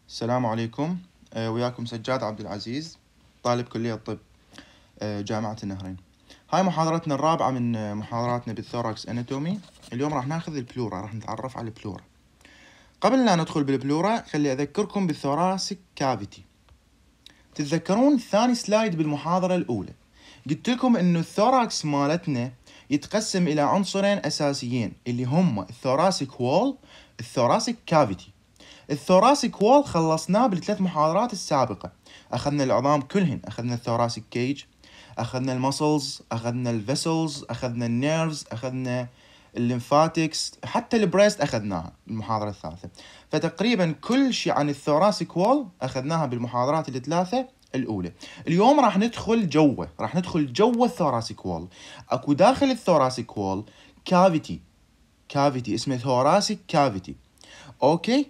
السلام عليكم. وياكم سجاد عبد العزيز، طالب كلية طب جامعة النهرين. هاي محاضرتنا الرابعة من محاضراتنا بالثوركس اناتومي. اليوم راح ناخذ البلورا، راح نتعرف على البلورا. قبل لا ندخل بالبلورا خلي أذكركم بالثوراسيك كافيتي. تتذكرون ثاني سلايد بالمحاضرة الأولى قلت لكم إنه الثوراكس مالتنا يتقسم إلى عنصرين أساسيين اللي هم الثوراسيك وول، الثوراسيك كافيتي. الثوراسيك وول خلصناه بالثلاث محاضرات السابقة، أخذنا العظام كلهن، أخذنا الثوراسيك كيج، أخذنا المسلز، أخذنا الفيسلز، أخذنا النيرفز، أخذنا الليمفاتكس، حتى البريست أخذناها بالمحاضرة الثالثة. فتقريبا كل شيء عن الثوراسيك وول أخذناها بالمحاضرات الثلاثة الأولى. اليوم راح ندخل جوه الثوراسيك وول. أكو داخل الثوراسيك وول كافيتي اسمه ثوراسيك كافيتي. اوكي.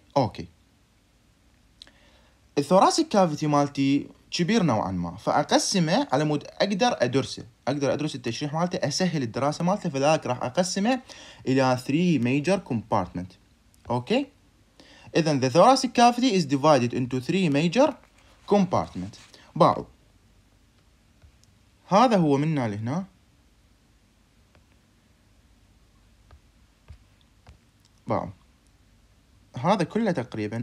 الثوراسيك كافيتي مالتي كبير نوعا ما، فاقسمه على مود اقدر ادرس التشريح مالته، اسهل الدراسه مالته، فذلك راح اقسمه الى 3 major compartment. اوكي. اذا the thoracic cavity is divided into 3 major compartment. باعوا هذا هو منا لهنا. باعوا هذا كله تقريبا،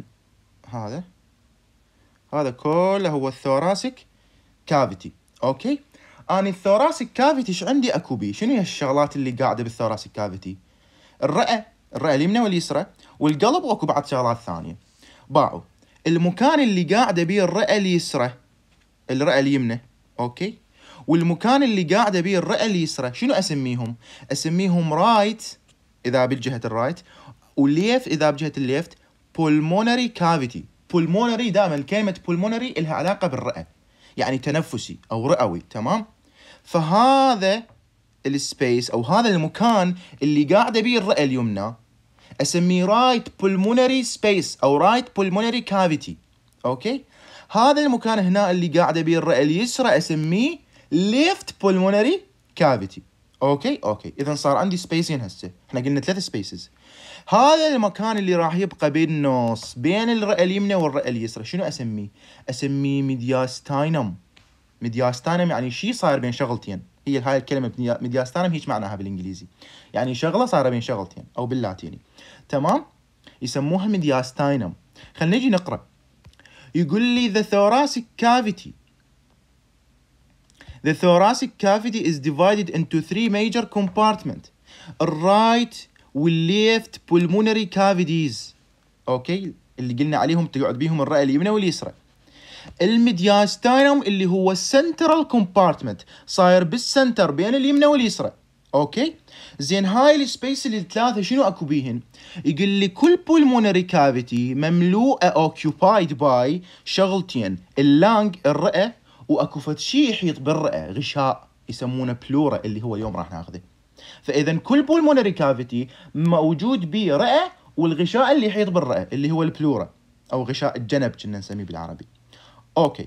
هذا كله هو الثوراسيك كافيتي. اوكي. اني الثوراسيك كافيتي ايش عندي اكو بيه؟ شنو هي الشغلات اللي قاعده بالثوراسيك كافيتي؟ الرئه اليمنى واليسرى والقلب، واكو بعد شغلات ثانيه. باعوا المكان اللي قاعده بيه الرئه اليسرى، الرئه اليمنى، اوكي، والمكان اللي قاعده بيه الرئه اليسرى شنو اسميهم؟ اسميهم رايت اذا بالجهه الرايت، وليفت اذا بجهه الليفت. pulmonary cavity. pulmonary دائما كلمه pulmonary لها علاقه بالرئه، يعني تنفسي او رئوي، تمام؟ فهذا السبيس او هذا المكان اللي قاعده بيه الرئه اليمنى اسميه رايت pulmonary space او رايت pulmonary cavity. اوكي. هذا المكان هنا اللي قاعده بيه الرئه اليسرى اسميه left pulmonary cavity. اوكي. اذا صار عندي سبيسين هسه، احنا قلنا 3 سبيسز. هذا المكان اللي راح يبقى بالنص بين الرئه اليمنى والرئه اليسرى شنو اسميه؟ اسميه ميدياستاينم. ميدياستاينم يعني شيء صاير بين شغلتين. هي هاي الكلمه ميدياستاينم هيك معناها بالانجليزي، يعني شغله صايره بين شغلتين او باللاتيني، تمام؟ يسموها ميدياستاينم. خلينا نجي نقرا. يقول لي The thoracic cavity is divided into 3 major compartments. الرايت والليفت pulmonary cavities. اوكي، اللي قلنا عليهم تقعد بيهم الرئه اليمنى واليسرى. الميدياستاينم اللي هو السنترال كومبارتمنت، صاير بالسنتر بين اليمنى واليسرى. اوكي. زين هاي السبيس اللي الثلاثه شنو اكو بيهن؟ يقول لي كل pulmonary cavity مملوءه occupied by شغلتين، اللانج الرئه، واكو فد شيء يحيط بالرئه، غشاء يسمونه بلورا اللي هو اليوم راح ناخذه. فاذا كل pulmonary cavity موجود به رئه، والغشاء اللي يحيط بالرئه اللي هو البلورا او غشاء الجنب كنا نسميه بالعربي. اوكي.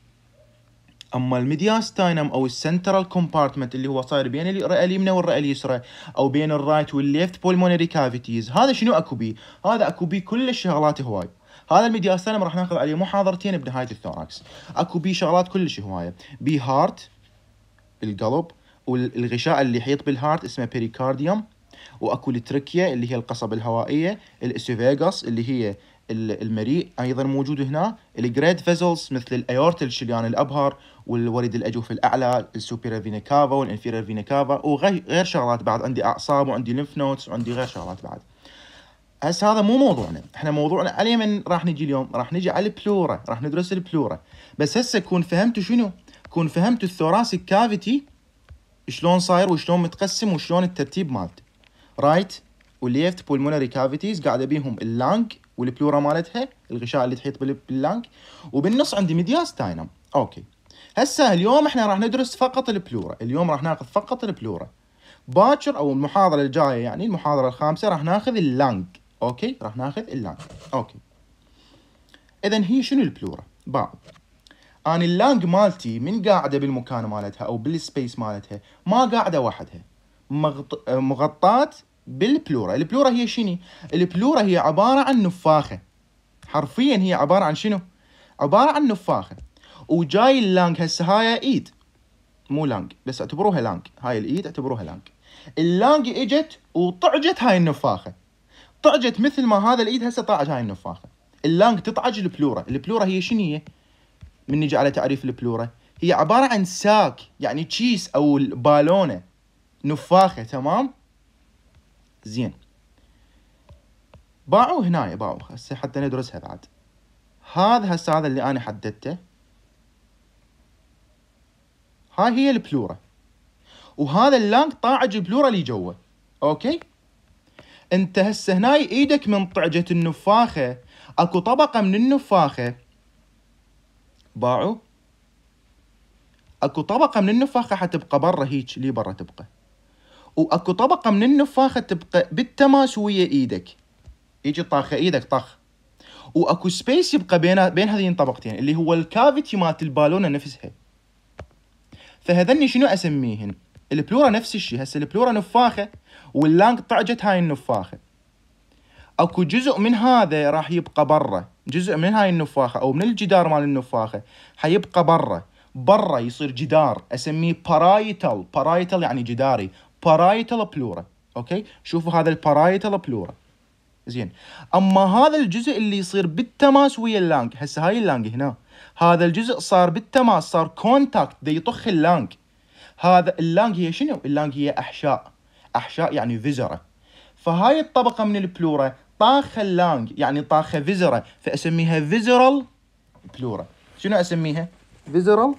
اما الميدياستاينم او السنترال كومبارتمنت اللي هو صاير بين الرئه اليمنى والرئه اليسرى، او بين الرايت والليفت بولمونري كافيتيز، هذا شنو اكو بيه؟ هذا اكو بيه كل الشغلات هواي. هذا الميدياستاينم راح ناخذ عليه محاضرتين بنهايه الثوراكس. اكو بيه شغلات كلش هوايه. بيه هارت القلب، والغشاء اللي يحيط بالهارت اسمه بيريكارديوم، واكو التركيا اللي هي القصبة الهوائية، الاسوفيغاس اللي هي المريء ايضا موجود هنا، الجريد فيزلز مثل الايورتا الشريان الابهر، والوريد الاجوف الاعلى، السوبيرا فينا كافا والانفيرير فينا كافا، وغير شغلات بعد. عندي اعصاب وعندي ليمف نودز وعندي غير شغلات بعد. هسه هذا مو موضوعنا، احنا موضوعنا على من راح نجي اليوم؟ راح نجي على البلورا، راح ندرس البلورا. بس هسه كون فهمتوا شنو؟ كون فهمتوا الثوراسيك كافيتي شلون صاير وشلون متقسم وشلون الترتيب مالته. رايت وليفت بولمونري كافيتيز قاعده بيهم اللانج والبلورا مالتها، الغشاء اللي تحيط باللانج، وبالنص عندي ميدياستاينم. اوكي. هسه اليوم احنا راح ندرس فقط البلورا، اليوم راح ناخذ فقط البلورا. باكر او المحاضره الجايه، يعني المحاضره الخامسه، راح ناخذ اللانج. اوكي، راح ناخذ اللانج. اوكي. اذا هي شنو البلورا؟ اني اللانج مالتي من قاعده بالمكان مالتها او بالسبيس مالتها، ما قاعده وحدها، مغطاة بالبلورا. البلورا هي شنو؟ البلورا هي عباره عن نفاخه، حرفيا هي عبارة عن شنو؟ عبارة عن نفاخة. وجاي اللانج هسه هاي ايد، مو لانج بس اعتبروها لانج، هاي الايد اعتبروها لانج. اللانج اجت وطعجت هاي النفاخة، طعجت مثل ما هذا الايد هسه طاعج هاي النفاخة. اللانج تطعج البلورا. البلورا هي شنو هي؟ من نجي على تعريف البلورا، هي عبارة عن ساك، يعني تشيس او بالونة نفاخة. تمام؟ زين. باعوا هنا، باعوا هسه حتى ندرسها بعد. هذا هسه هذا اللي انا حددته، هاي هي البلورا، وهذا اللانج طاعج البلورا اللي جوا. اوكي؟ انت هسه هناي ايدك من طعجة النفاخة، اكو طبقة من النفاخة، باعوا اكو طبقة من النفاخة حتبقى برا هيك، لي برا تبقى، واكو طبقة من النفاخة تبقى بالتماس ويا ايدك، يجي طاخة ايدك طخ، واكو سبيس يبقى بين هذين الطبقتين اللي هو الكافيتي مالت البالونة نفسها. فهذني شنو اسميهن؟ البلورا نفس الشيء. هسه البلورا نفاخة واللانج طعجت هاي النفاخة، اكو جزء من هذا راح يبقى برا، جزء من هاي النفاخة او من الجدار مال النفاخة حيبقى برا يصير جدار اسميه بارايتال. بارايتال يعني جداري، بارايتال بلورا. اوكي؟ شوفوا هذا البارايتال بلورا. زين. اما هذا الجزء اللي يصير بالتماس ويا اللانج، هسه هاي اللانج هنا، هذا الجزء صار بالتماس، صار كونتاكت، دا يطخ اللانج. هذا اللانج هي شنو؟ اللانج هي احشاء، احشاء يعني فيزرة. فهاي الطبقة من البلورا طاخة اللانج، يعني طاخة فيزرة، فاسميها فيزرال بلورا. شنو اسميها؟ فيزرال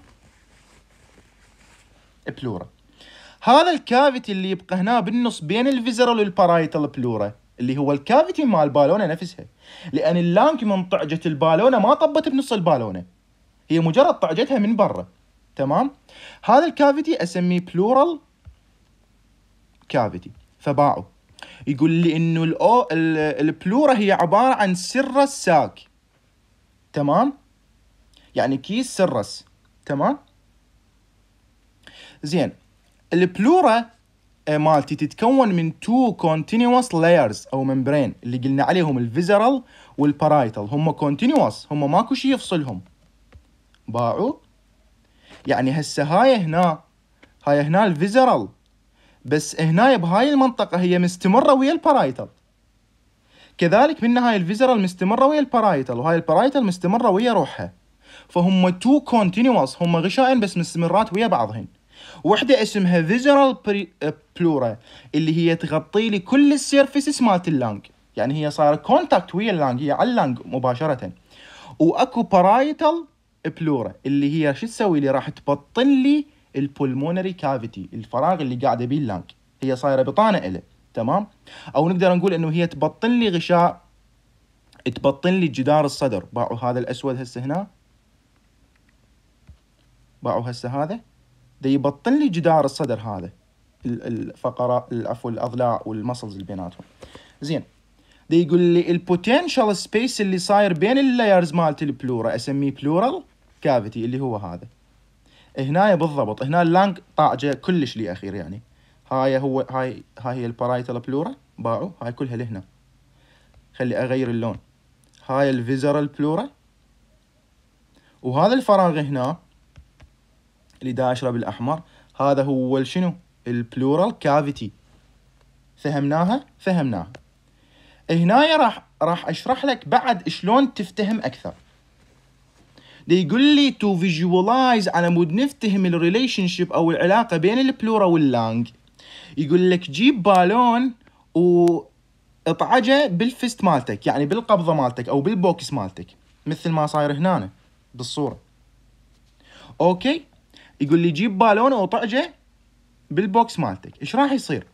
بلورا. هذا الكافيتي اللي يبقى هنا بالنص بين الفيزرال والبارايتال بلورا اللي هو الكافيتي مال البالونه نفسها، لان اللانج من طعجة البالونه ما طبت بنص البالونه، هي مجرد طعجتها من برا. تمام؟ هذا الكافيتي اسميه بلورال كافيتي. فباعوا يقول لي انه البلورا هي عبارة عن سرس ساك. تمام؟ يعني كيس سرس. تمام؟ زين. البلورا مالتي تتكون من تو continuous layers او ممبرين اللي قلنا عليهم الفيزرال والبارايتال، هم continuous، هم ماكو شيء يفصلهم. باعوا؟ يعني هسه هاي هنا الفيزرال، بس هنا بهاي المنطقة هي مستمرة ويا البارايتال، كذلك من هاي الفيزرال مستمرة ويا البارايتال، وهاي البارايتال مستمرة ويا روحها. فهم تو كونتينيوس، هم غشائن بس مستمرات ويا بعضهن. وحدة اسمها فيزرال بلورا اللي هي تغطي لي كل السيرفيسز مالت اللانج، يعني هي صار كونتاكت ويا اللانج، هي على اللانج مباشرة. واكو بارايتال بلورا اللي هي شو تسوي لي؟ راح تبطن لي البولمونري كافيتي، الفراغ اللي قاعده بيه اللانج، هي صايره بطانه له. تمام؟ او نقدر نقول انه هي تبطن لي غشاء، تبطن لي جدار الصدر. باعوا هذا الاسود هسه هنا، باعوا هسه هذا دا يبطن لي جدار الصدر، هذا الفقرات عفوا الاضلاع والمسلز اللي بيناتهم. زين. دا يقول لي البوتنشال سبيس اللي صاير بين اللايرز مالت البلورا اسميه بلورال كافيتي اللي هو هذا. هنا بالضبط، هنا اللانج طاعجه كلش لي اخير، يعني هاي هي البارايتال بلورا. باعوا هاي كلها لهنا، خلي اغير اللون. هاي الفيزرال بلورا، وهذا الفراغ هنا اللي داشره بالاحمر هذا هو شنو؟ البلورال كافيتي. فهمناها؟ هنا راح اشرح لك بعد شلون تفتهم اكثر. يقول لي تو فيجواليز، على مود نفتهم الريليشن شيب او العلاقه بين البلورا واللانج. يقول لك جيب بالون واطعجه بالفست مالتك، يعني بالقبضه مالتك او بالبوكس مالتك، مثل ما صاير هنا بالصوره. اوكي؟ يقول لي جيب بالون واطعجه بالبوكس مالتك، ايش راح يصير؟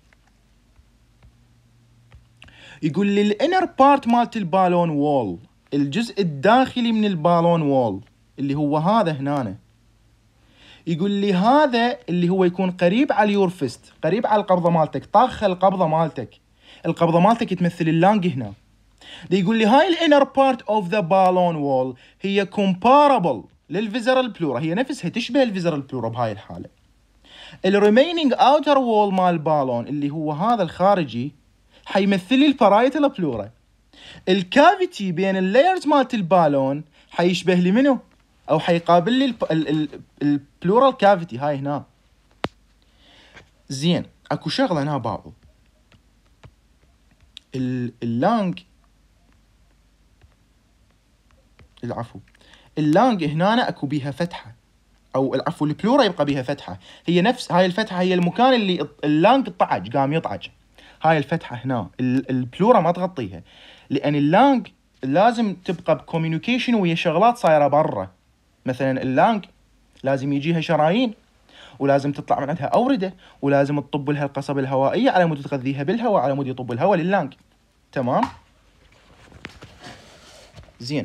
يقول لي الانر بارت مالت البالون وول، الجزء الداخلي من البالون وول اللي هو هذا هنا، يقول لي هذا اللي هو يكون قريب على اليور فيست، قريب على القبضه مالتك، طاخه القبضه مالتك تمثل اللانج هنا. يقول لي هاي الانر بارت اوف ذا بالون وول هي كومباربل للفيزرال بلورا، هي نفسها تشبه الفيزرال بلورا بهاي الحاله. الريمينينج اوتر وول مال البالون اللي هو هذا الخارجي حيمثل لي البارايتال بلورا. الكافيتي بين اللايرز مالت البالون حيشبه لي منو؟ او حيقابل لي البلورال كافيتي هاي هنا. زين اكو شغله هنا باعوا اللانج، العفو، اللانج هنا اكو بيها فتحه، او العفو البلورا يبقى بيها فتحه، هي نفس هاي الفتحه هي المكان اللي اللانج طعج قام يطعج. هاي الفتحه هنا البلورا ما تغطيها، لان اللانج لازم تبقى بكوميونيكيشن ويا شغلات صايره برا. مثلا اللانج لازم يجيها شرايين، ولازم تطلع من عندها اورده، ولازم تطب لها القصبه الهوائيه على مود تغذيها بالهواء، على مود يطب الهواء لللانج. تمام. زين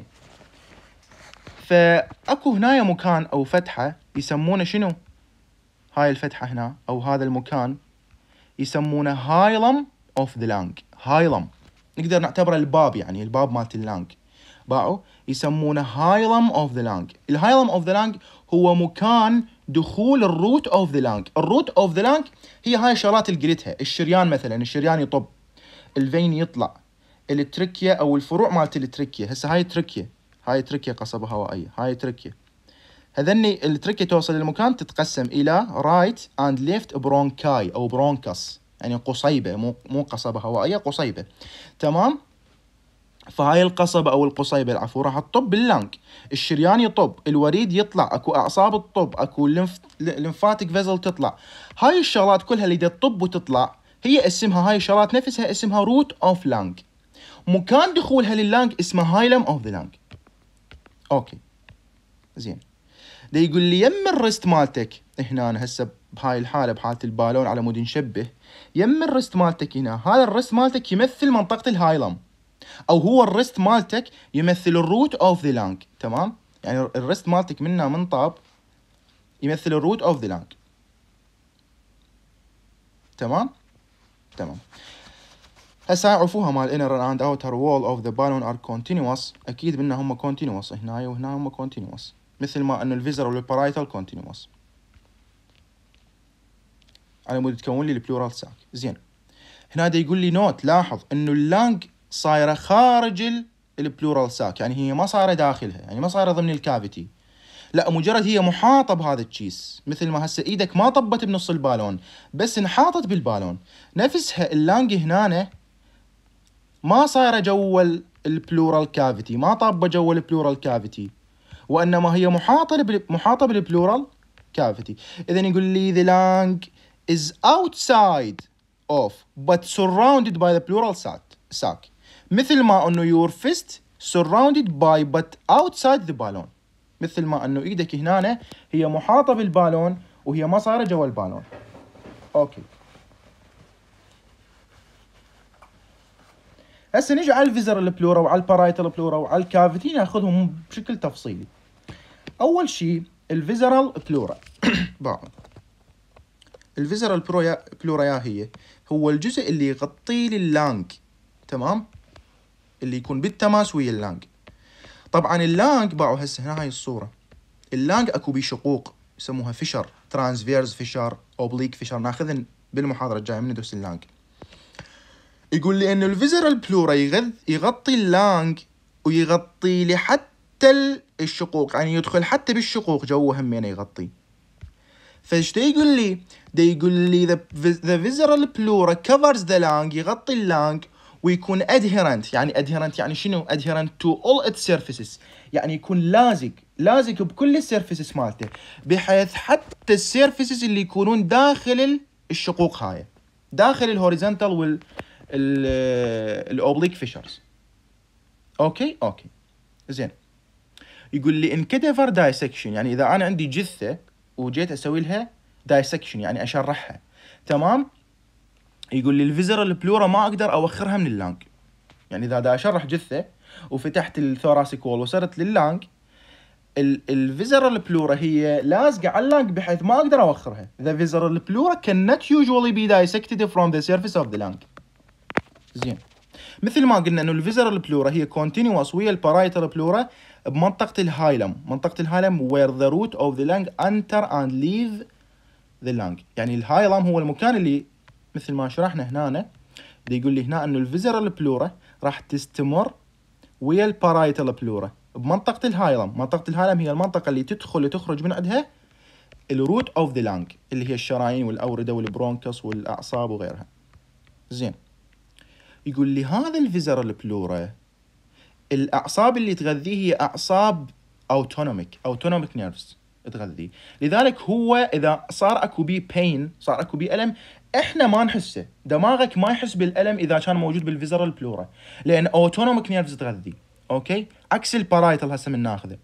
فاكو هنايا مكان او فتحه يسمونه شنو؟ هاي الفتحه هنا او هذا المكان يسمونه هايلم اوف ذا لانج. هايلم نقدر نعتبره الباب، يعني الباب مالت اللانج. باعوا يسمونه هايلم اوف ذا لانج. الهايلم اوف ذا لانج هو مكان دخول الروت اوف ذا لانج. الروت اوف ذا لانج هي هاي الشغلات اللي قلتها. الشريان مثلا، الشريان يطب، الفين يطلع، التركية او الفروع مالت التركية. هسه هاي تركية، هاي تركية قصبة هوائية، هاي تركية. هذني التركية توصل للمكان تتقسم الى رايت اند ليفت برونكاي او برونكس، يعني قصيبة، مو قصبة هوائية، قصيبة. تمام. فهاي القصبة او القصيبة العفو راح تطب باللانج. الشريان يطب، الوريد يطلع، اكو اعصاب تطب، اكو لمفاتيك فيزل تطلع. هاي الشغلات كلها اللي تطب وتطلع هي اسمها، هاي الشغلات نفسها اسمها روت اوف لانج. مكان دخولها لللانج اسمه هايلم اوف ذا لانج. اوكي زين. دا يقول لي يم الرست مالتك هنا هسه بهاي الحاله بحاله البالون على مود نشبه، يم الرست مالتك هنا، هذا الرست مالتك يمثل منطقه الهايلم، او هو الرست مالتك يمثل الروت اوف ذا لانج. تمام. يعني الرست مالتك منها من طاب يمثل الروت اوف ذا لانج. تمام. تمام. هسه عرفوها مال inner and outer wall of the balloon are continuous. اكيد منها هم continuous، هنا وهنا هم continuous، مثل ما انه الفيزر والبارايتال continuous على مود تكون لي البلورال ساك. زين هنا دا يقول لي نوت، لاحظ انه اللانج صايره خارج البلورال ساك، يعني هي ما صايره داخلها، يعني ما صايره ضمن الكافيتي، لا مجرد هي محاطه بهذا التشيس. مثل ما هسه ايدك ما طبت بنص البالون، بس انحاطت بالبالون. نفسها اللانج هنا ما صايره جوا البلورال كافيتي، ما طابه جوا البلورال كافيتي، وانما هي محاطه بالبلورال كافيتي. اذا يقول لي the lung is outside of but surrounded by the pleural sac. مثل ما انه your fist surrounded by but outside the balloon. مثل ما انه ايدك هنا هي محاطه بالبالون وهي ما صايره جوا البالون. اوكي. هسه نجي على الفيزرال بلورا وعلى البارايتال بلورا وعلى الكافيتي ناخذهم بشكل تفصيلي. اول شيء الفيزرال بلورا. الفيزرال بلورا هي هو الجزء اللي يغطي لي اللانج. تمام. اللي يكون بالتماس ويا اللانج. طبعا اللانج باعوا هسه هنا هاي الصوره، اللانج اكو بيه شقوق يسموها فيشر، ترانسفيرز فيشر، اوبليك فيشر، ناخذن بالمحاضره الجايه من ندرس اللانج. يقول لي انه الفيزرال بلورا يغطي اللانج ويغطي لي حتى الشقوق، يعني يدخل حتى بالشقوق جوا همين يغطي. فايش دا يقول لي؟ دا يقول لي the visceral pleura covers the lung، يغطي اللانج ويكون adherent. يعني adherent يعني شنو؟ adherent to all its surfaces، يعني يكون لازق بكل السيرفيسز مالته، بحيث حتى السيرفيسز اللي يكونون داخل الشقوق هاي، داخل الهوريزونتال وال الاوبليك فيشرز. اوكي زين. يقول لي ان كدفر دايسكشن، يعني اذا انا عندي جثه وجيت اسوي لها دايسكشن يعني اشرحها. تمام. يقول لي الفيزرال بلورا ما اقدر اوخرها من اللانج، يعني اذا دا اشرح جثه وفتحت الثوراسيك وول وصرت لللانج، الفيزرال بلورا هي لازقه على اللانج بحيث ما اقدر اوخرها. the visceral pleura cannot usually be dissected from the surface of the lung. زين. مثل ما قلنا انه الفيزرال بلورا هي continuous ويا البارايتال بلورا بمنطقة الهايلم. منطقة الهايلم where the root of the lung enter and leave the lung. يعني الهايلم هو المكان اللي مثل ما شرحنا هنا، يقول لي هنا انه الفيزرال بلورا راح تستمر ويا البارايتال بلورا بمنطقة الهايلم. منطقة الهايلم هي المنطقة اللي تدخل وتخرج من عندها الروت اوف ذا لانج، اللي هي الشرايين والأوردة والبرونكس والأعصاب وغيرها. زين، يقول لي هذا الفيزرال بلورا الأعصاب اللي تغذيه هي أعصاب اوتونوميك نيرفز تغذيه، لذلك هو إذا صار أكو بيه بين، صار أكو بيه ألم، إحنا ما نحسه، دماغك ما يحس بالألم إذا كان موجود بالفيزرال بلورا، لأن اوتونوميك نيرفز تغذيه. أوكي، عكس البارايتال هسه من ناخذه.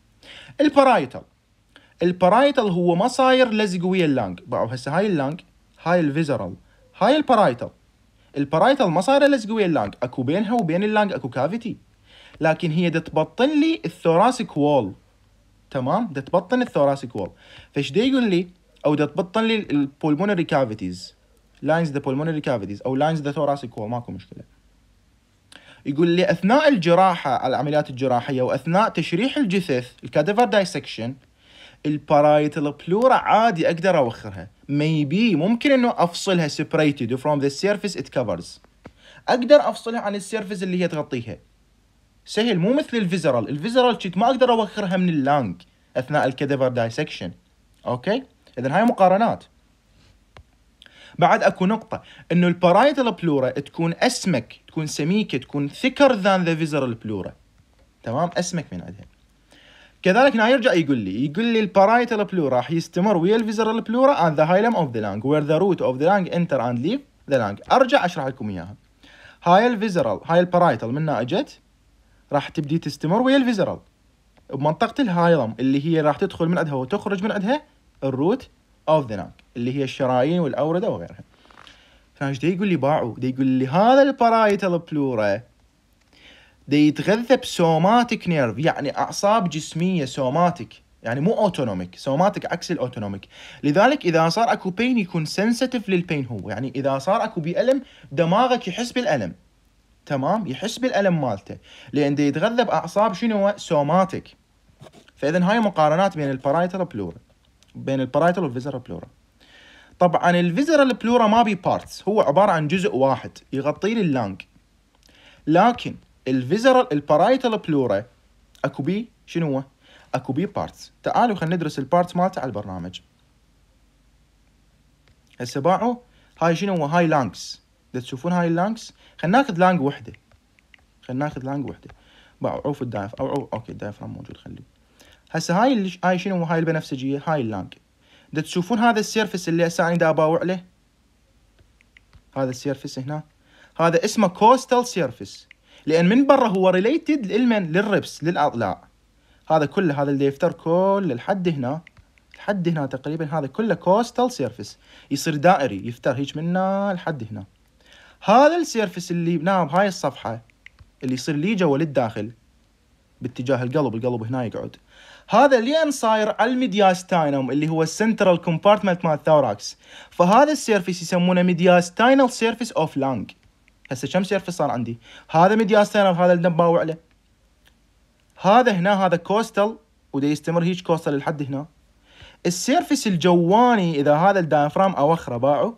البارايتال هو ما صاير لزق ويا اللانج. باعوا هسه هاي اللانج، هاي الفيزرال، هاي البارايتال ما صاير لزق ويا اللانج، اكو بينها وبين اللانج اكو كافيتي، لكن هي تبطن لي الثوراسيك وول. تمام، تبطن الثوراسيك وول. فايش دا يقول لي؟ او تبطن لي البولمونري كافيتيز، لاينز ذا بولمونري كافيتيز او لاينز ذا ثوراسيك وول، ماكو مشكله. يقول لي اثناء الجراحه، العمليات الجراحيه واثناء تشريح الجثث، الكاديفر دايسكشن، البارايتال بلورا عادي اقدر اوخرها، ميبي ممكن انه افصلها separated from the surface it covers، اقدر افصلها عن السيرفس اللي هي تغطيها، سهل، مو مثل الفيزرال شيت ما اقدر اوخرها من اللانج اثناء الكاديفر دايسكشن. اوكي، اذا هاي مقارنات. بعد اكو نقطه انه البارايتال بلورا تكون اسمك، تكون سميكه، تكون thicker than the visceral بلورا. تمام، اسمك من عندها. كذلك هنا يرجع يقول لي البارايتال بلورا راح يستمر ويا الفيزرال بلورا and the hilum of the lung where the root of the lung enter and leave the lung. ارجع اشرح لكم اياها. هاي الفيزرال، هاي البارايتال منها اجت راح تبدي تستمر ويا الفيزرال بمنطقة الهايلم اللي هي راح تدخل من عندها وتخرج من عندها الروت اوف ذا لانج اللي هي الشرايين والاوردة وغيرها. فايش دا يقول لي باعوا؟ دا يقول لي هذا البارايتال بلورا دا يتغذى بسوماتيك نيرف، يعني اعصاب جسميه سوماتيك، يعني مو اوتونوميك. سوماتيك عكس الاوتونوميك، لذلك اذا صار اكو بين يكون سنسيتيف للبين، هو يعني اذا صار اكو بألم دماغك يحس بالألم. تمام، يحس بالألم مالته، لان دا يتغذى باعصاب شنو؟ سوماتيك. فاذا هاي مقارنات بين البارايتال بلورا، بين البارايتال والفيزرال بلورا. طبعا الفيزرال بلورا ما بي بارتس، هو عباره عن جزء واحد يغطي لي اللانج، لكن البارايتال بلورا اكو بي شنو هو؟ اكو بي بارتس. تعالوا خلينا ندرس البارتس مالته على البرنامج. هسه باعوا هاي شنو هو؟ هاي لانكس، تشوفون هاي اللانكس. خلينا ناخذ لانج وحده، باعوا عوف الدايف او اوكي الدايفرام موجود خليه. هسه هاي شنو هو؟ هاي البنفسجيه، هاي اللانج. تشوفون هذا السيرفس اللي هسه انا دا اباوع له، هذا السيرفس هنا، هذا اسمه كوستال سيرفس، لان من برا هو ريليتد للربس للاضلاع. هذا كله، هذا الديفتر كله لحد هنا تقريبا، هذا كله كوستال سيرفس، يصير دائري يفتر هيك منا لحد هنا. هذا السيرفس اللي بناه بهاي الصفحه اللي يصير لي جوا للداخل باتجاه القلب هنا يقعد، هذا لين صاير على الميدياستاينوم اللي هو السنترال كومبارتمنت مال الثوراكس، فهذا السيرفس يسمونه ميدياستاينال سيرفس اوف لانج. هسه كم سيرفس صار عندي؟ هذا ميدياستاينال، هذا اللي نباوع له، هذا هنا، هذا كوستال، ودا يستمر هيك كوستال لحد هنا. السيرفس الجواني اذا هذا الدايفرام اوخره، باعوا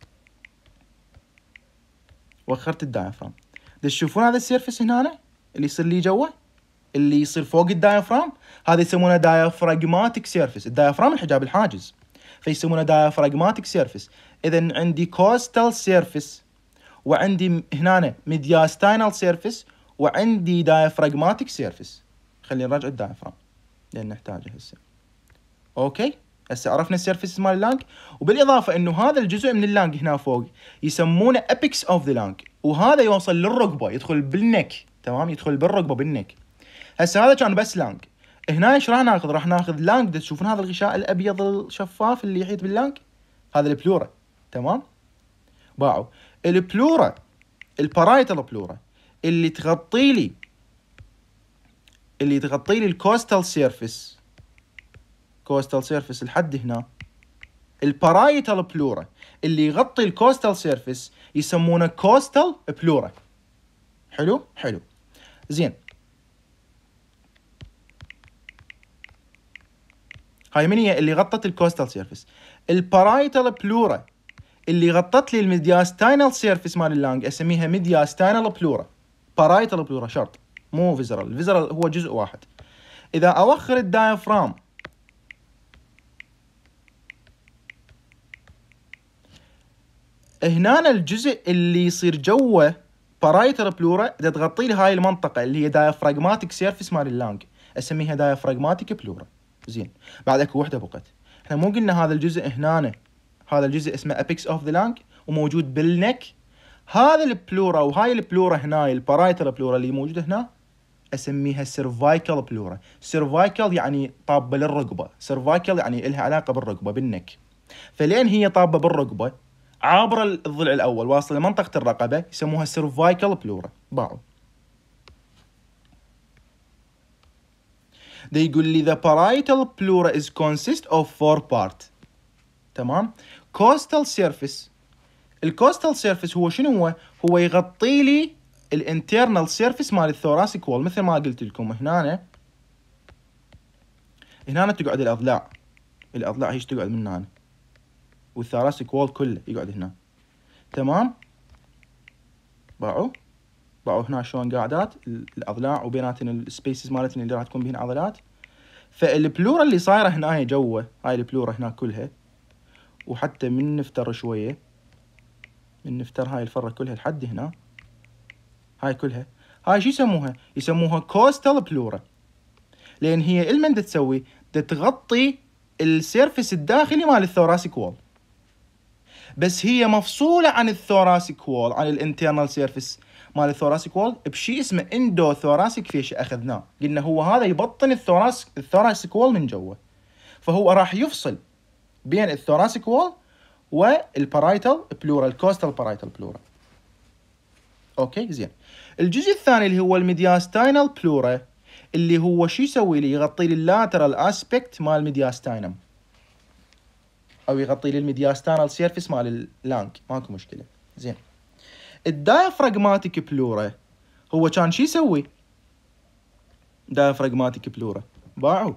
وخرت الدايفرام، تشوفون هذا السيرفس هنا اللي يصير لي جوا، اللي يصير فوق الدايفرام، هذا يسمونه دايفراغماتيك سيرفس. الدايفرام الحجاب الحاجز، فيسمونه دايفراغماتيك سيرفس. اذا عندي كوستال سيرفس، وعندي هنا ميدياستاينال سيرفس، وعندي دايفراغماتيك سيرفس. خلينا نراجع الدايفرام لان نحتاجه هسه. اوكي، هسه عرفنا السيرفس مال اللانج، وبالاضافه انه هذا الجزء من اللانج هنا فوق يسمونه ابيكس اوف ذا لانج، وهذا يوصل للركبه، يدخل بالنك. تمام، يدخل بالركبه بالنك. هسه هذا كان بس لانج. هنا ايش راح ناخذ؟ راح ناخذ لانج. تشوفون هذا الغشاء الابيض الشفاف اللي يحيط باللانج، هذا البلورا. تمام، باعوا البلورا، البارايتال بلورا اللي تغطي لي الكوستال سيرفس، كوستال سيرفس لحد هنا. البارايتال بلورا اللي يغطي الكوستال سيرفس يسمونه كوستال بلورا. حلو، زين. هاي من هي اللي غطت الكوستال سيرفس؟ البارايتال بلورا اللي غطت لي الميدياستاينال سيرفس مال اللانج اسميها ميدياستاينال بلورا. بارايتال بلورا شرط، مو فيزرال. الفيزرال هو جزء واحد. اذا اوخر الدايفرام هنا الجزء اللي يصير جوه بارايتال بلورا اذا تغطي لي هاي المنطقه اللي هي دايفراغماتيك سيرفيس مال اللانج، اسميها دايفراغماتيك بلورا. زين، بعد اكو وحده بقت. احنا مو قلنا هذا الجزء هنا، هذا الجزء اسمه ابيكس اوف ذا لانج وموجود بالنك. هذا البلورا وهاي البلورا هنا البارايتال بلورا اللي موجوده هنا اسميها سيرفايكال بلورا. سيرفايكال يعني طابه للرقبه، سيرفايكال يعني لها علاقه بالرقبه بالنك. فلين هي طابه بالرقبه عابره الضلع الاول واصله لمنطقه الرقبه يسموها سيرفايكال بلورا. باعوا ده يقول لي the parietal pleura is consist of 4 part. تمام. coastal surface. الكوستال سيرفيس هو شنو هو؟ هو يغطي لي الانترنال سيرفيس مال الثوراسيك وول، مثل ما قلت لكم هنا تقعد الاضلاع. الاضلاع هيش تقعد من هنا، والثوراسيك وول كله يقعد هنا. تمام. باعوا هنا شلون قاعدات الاضلاع وبيناتن السبيسز مالتن اللي راح تكون بهن عضلات. فالبلورا اللي صايره هنا جوا، هاي البلورا هنا كلها، وحتى من نفتر شويه، من نفتر هاي الفره كلها لحد هنا، هاي كلها، هاي شو يسموها؟ يسموها كوستال بلورا. لان هي المن تسوي تغطي السيرفس الداخلي مال الثوراسيك وول، بس هي مفصوله عن الثوراسيك وول، عن الانترنال سيرفس مال الثوراسيك وول بشيء اسمه اندو ثوراسيك فيش. اخذناه قلنا هو هذا يبطن الثوراسيك وول من جوا، فهو راح يفصل بين الثوراسيك وول والبارايتال بلورا، الكوستال بارايتال بلورا. اوكي زين. الجزء الثاني اللي هو الميدياستاينال بلورا، اللي هو شو يسوي لي؟ يغطي لي اللاترال اسبكت مال الميدياستاينم، او يغطي لي الميدياستانال سيرفيس مال اللانج، ماكو مشكله. زين. الدايفراغماتيك بلورا هو كان شو يسوي؟ دايفراغماتيك بلورا باعوا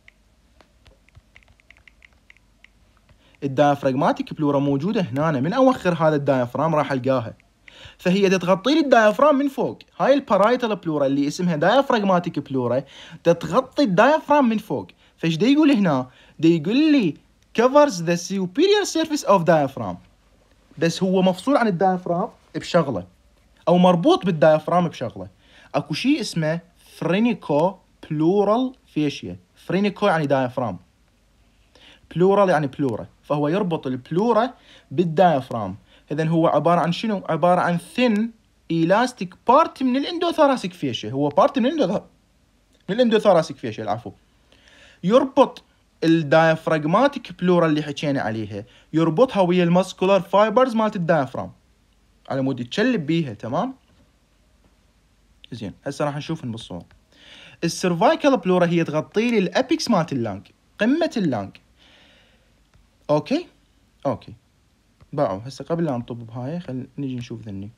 الدايفراغماتيك بلورا موجوده هنا. من اوخر هذا الدايفرام راح القاها، فهي تغطي لي الدايفرام من فوق. هاي البارايتال بلورا اللي اسمها دايفراغماتيك بلورا تغطي الدايفرام من فوق. فايش دا يقول هنا؟ دا يقول لي covers the superior surface of diaphragm، بس هو مفصول عن الدايفرام بشغله، او مربوط بالدايفرام بشغله. اكو شيء اسمه فرينيكو بلورال فيشيا. فرينيكو يعني دايفرام، بلورال يعني بلورا، فهو يربط البلورا بالدايفرام. اذا هو عباره عن شنو؟ عباره عن ثين الاستيك بارت من الاندوثوراسيك فيشيا. هو بارت من الاندوثوراسيك فيشيا، العفو. يربط الدايفراغماتيك بلورا اللي حكينا عليها، يربطها ويا الماسكولار فايبرز مالت الدايفرام على مود يتشلب بيها. تمام. زين، هسه راح نشوفهم بالصور. السيرفايكال بلورا هي تغطي لي الابيكس مالت اللانج، قمه اللانج. اوكي باعوا. هسه قبل لا نطب بهاي خل نجي نشوف ذني.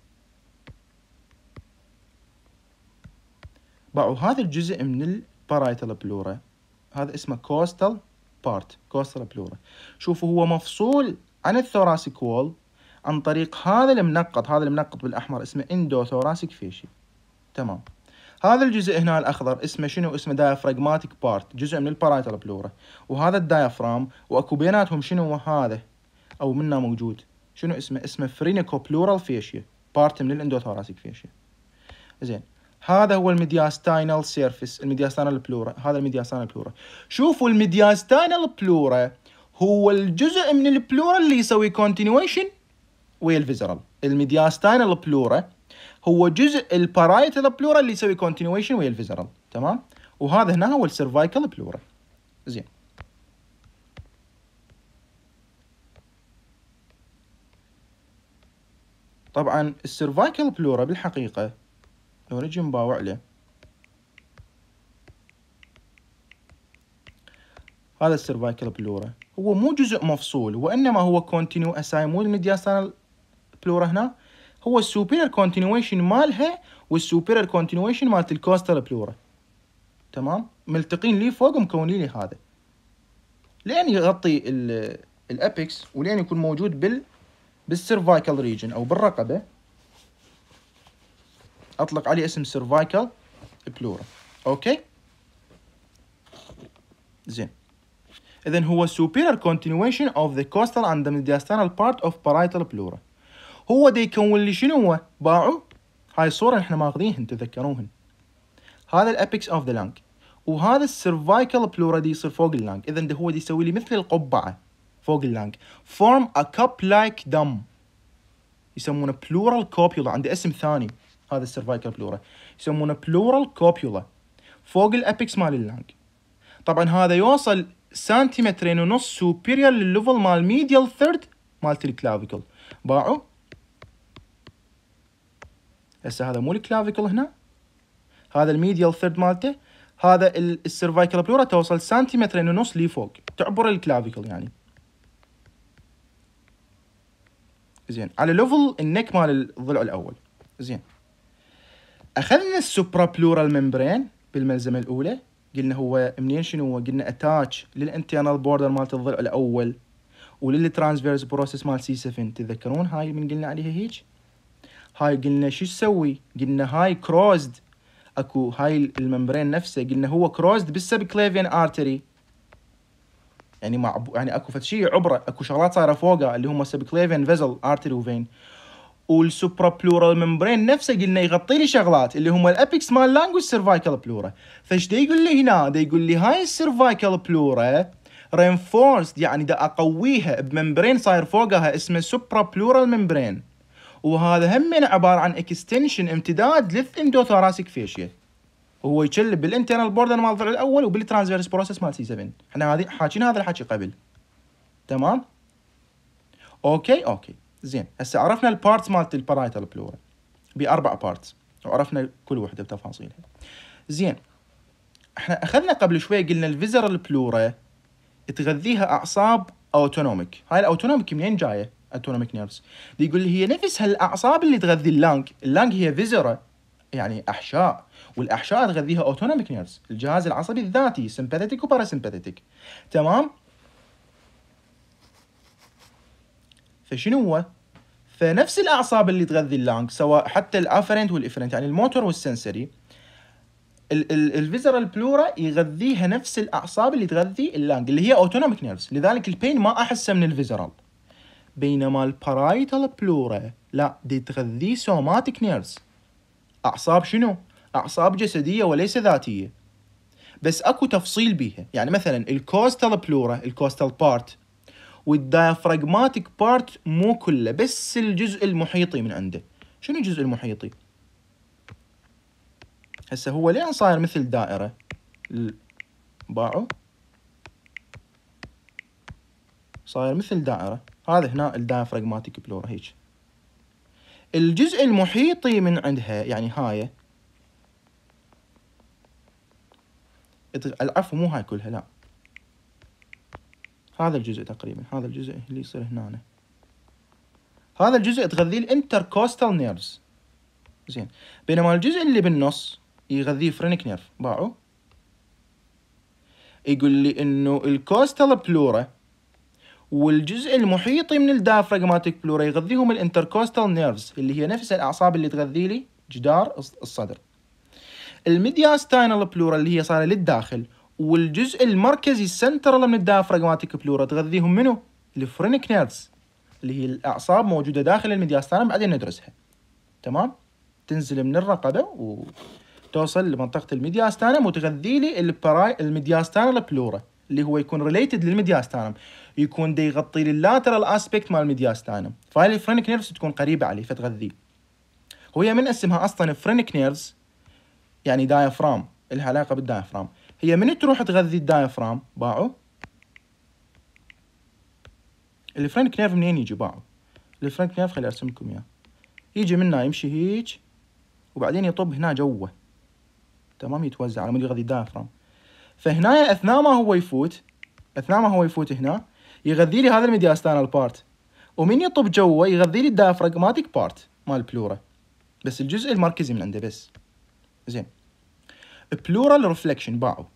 باعوا هذا الجزء من البارايتال بلورا، هذا اسمه كوستال بارت، كوستال بلورا. شوفوا هو مفصول عن الثوراسيك وول عن طريق هذا المنقط بالاحمر اسمه اندوثوراسيك فيشي. تمام. هذا الجزء هنا الاخضر اسمه شنو؟ اسمه دايفراغماتيك بارت، جزء من البارايتال بلورا. وهذا الدايفرام، واكو بيناتهم شنو هذا او منه موجود شنو اسمه فرينيكو بلورال فيشيا، بارت من الاندوثوراسيك فيشيا. زين. هذا هو الميدياستاينال سيرفيس، الميدياستاينال بلورا. هذا الميدياستاينال بلورا. شوفوا الميدياستاينال بلورا هو الجزء من البلورا اللي يسوي كونتينيويشن ويا الفيزرال. الميدياستاينال بلورا هو جزء البارايتال بلورا اللي يسوي كونتينيويشن ويا الفيزرال. تمام. وهذا هنا هو السيرفايكال بلورا. زين. طبعا السيرفايكال بلورا بالحقيقه لو نجي نباوع له، هذا السيرفايكال بلورا هو مو جزء مفصول، وانما هو كونتينيو. اساي مو الميدياستانال بلورا هنا هو السوبيريور كونتينيويشن مالها والسوبيريور كونتينيويشن مالت الكوستال بلورا. تمام. ملتقين لي فوق ومكونين لي هذا لين يغطي الابيكس ولين يكون موجود بالسيرفايكال ريجن او بالرقبه. اطلق عليه اسم سيرفايكال بلورا. اوكي زين. اذا هو superior continuation of the costal and the mediastinal part of parietal pleura. هو دا يكون لي شنو هو؟ باعوا هاي الصورة احنا ماخذينهن تذكروهن. هذا الابيكس اوف ذا لانج، وهذا السيرفايكال بلورا دي يصير فوق اللانج. اذا ده هو دي يسوي لي مثل القبعة فوق اللانج. form a cup like dam، يسمونه pleural copula، عنده اسم ثاني هذا السيرفايكال بلورا، يسمونه pleural copula فوق الابيكس مال اللانج. طبعا هذا يوصل سنتيمترين ونص سوبيريور للليفل مال ميديال ثيرد مالت الكلافيكل. باعوا هسه هذا مو الكلافيكل هنا، هذا الميديال ثيرد مالته، هذا السيرفايكال بلورا توصل سنتيمترين ونص لفوق تعبر الكلافيكل يعني. زين على ليفل النك مال الضلع الاول. زين اخذنا السوبرا بلورال ممبرين بالملزمه الاولى، قلنا هو منين شنو هو؟ قلنا اتاتش للانترنال بوردر مالت الضلع الاول وللترانسفيرس بروسيس مال سي 7. تتذكرون هاي من قلنا عليها هيك؟ هاي قلنا شو تسوي؟ قلنا هاي كروزد، اكو هاي الممبرين نفسه قلنا هو كروزد بالسبكليفيان ارتري، يعني يعني اكو فشي عبره، اكو شغلات صايره فوقها اللي هم سبكليفيان فيزل ارتري وفين. والسوبرا بلورال ممبرين نفسه قلنا يغطي لي شغلات اللي هم الابيكس مال لانج والسيرفايكال بلورا. فايش دا يقول لي هنا؟ دا يقول لي هاي السيرفايكال بلورا رينفورسد، يعني دا اقويها بممبرين صاير فوقها اسمه سوبرا بلورال ممبرين، وهذا هم عباره عن اكستنشن امتداد للثندوثوراسيك فيشيا، وهو يشل بالانترنال بوردر مال الضلع الاول وبالترانسفيرس بروسيس مال سي 7. احنا هذه حاكينا هذا الحكي قبل. تمام اوكي زين. هسه عرفنا البارتس مالت البارايتال بلورا باربع بارتس، وعرفنا كل وحده بتفاصيلها. زين احنا اخذنا قبل شوي قلنا الفيزرال بلورا تغذيها اعصاب اوتونوميك. هاي الاوتونوميك منين جايه؟ اوتونوميك نيرفز. يقول لي هي نفس هالاعصاب اللي تغذي اللانج. اللانج هي فيزرا يعني احشاء، والاحشاء تغذيها اوتونوميك نيرفز، الجهاز العصبي الذاتي، سمباثيتيك وباراسمباثيتيك. تمام. فشنو هو؟ فنفس الاعصاب اللي تغذي اللانج، سواء حتى الافرنت والافرنت يعني الموتور والسنسري، الفيزرال بلورا يغذيها نفس الاعصاب اللي تغذي اللانج اللي هي اوتونوميك نيرفز. لذلك البين ما احسه من الفيزرال. بينما البارايتال بلورا لا، دي تغذي سوماتيك نيرفز. اعصاب شنو؟ اعصاب جسديه وليس ذاتيه، بس اكو تفصيل بيها. يعني مثلا الكوستال بلورا، الكوستال بارت، والدايفراغماتيك بارت مو كله، بس الجزء المحيطي من عنده. شنو الجزء المحيطي؟ هسه هو ليه صاير مثل دائره؟ باعوا صاير مثل دائره. هذا هنا الدايفراغماتيك بلورا هيك. الجزء المحيطي من عندها يعني هاي، العفو مو هاي كلها لا، هذا الجزء تقريبا، هذا الجزء اللي يصير هنا، هذا الجزء تغذيه الانتركوستال نيرفز. زين بينما الجزء اللي بالنص يغذيه فرينك نيرف. باعوا يقول لي انه الكوستال بلورا والجزء المحيطي من الدايفراغماتيك بلورا يغذيهم الانتركوستال نيرفز اللي هي نفس الاعصاب اللي تغذي لي جدار الصدر. الميدياستاينال بلورا اللي هي صار للداخل، والجزء المركزي السنترال من الدايفراغماتيك بلورا تغذيهم منو؟ الفرينك نيرفز اللي هي الاعصاب موجوده داخل الميدياستاينال، بعدين ندرسها. تمام. تنزل من الرقبه وتوصل لمنطقه الميدياستاينم وتغذي لي الميدياستاينال بلورا اللي هو يكون ريليتد للميدياستاينم، يكون دي يغطي لي اللاترال اسبيكت مال الميدياستاينم، فهاي الفرينك نيرفز تكون قريبه عليه فتغذيه. وهي من اسمها اصلا فرينك نيرفز يعني دايفرام، لها علاقه بالدايفرام. هي من تروح تغذي الدايفرام؟ باعوا الفرينك نيرف منين يجي؟ باعوا الفرينك نيرف خلي ارسم لكم اياه. يجي منها يمشي هيك وبعدين يطب هنا جوه. تمام. يتوزع على مود يغذي الدايفرام. فهنا اثناء ما هو يفوت هنا يغذي لي هذا الميدياستاينال بارت، ومن يطب جوه يغذي لي الدايفراغماتيك بارت مال البلورا، بس الجزء المركزي من عنده بس. زين بلورال ريفلكشن. باعوا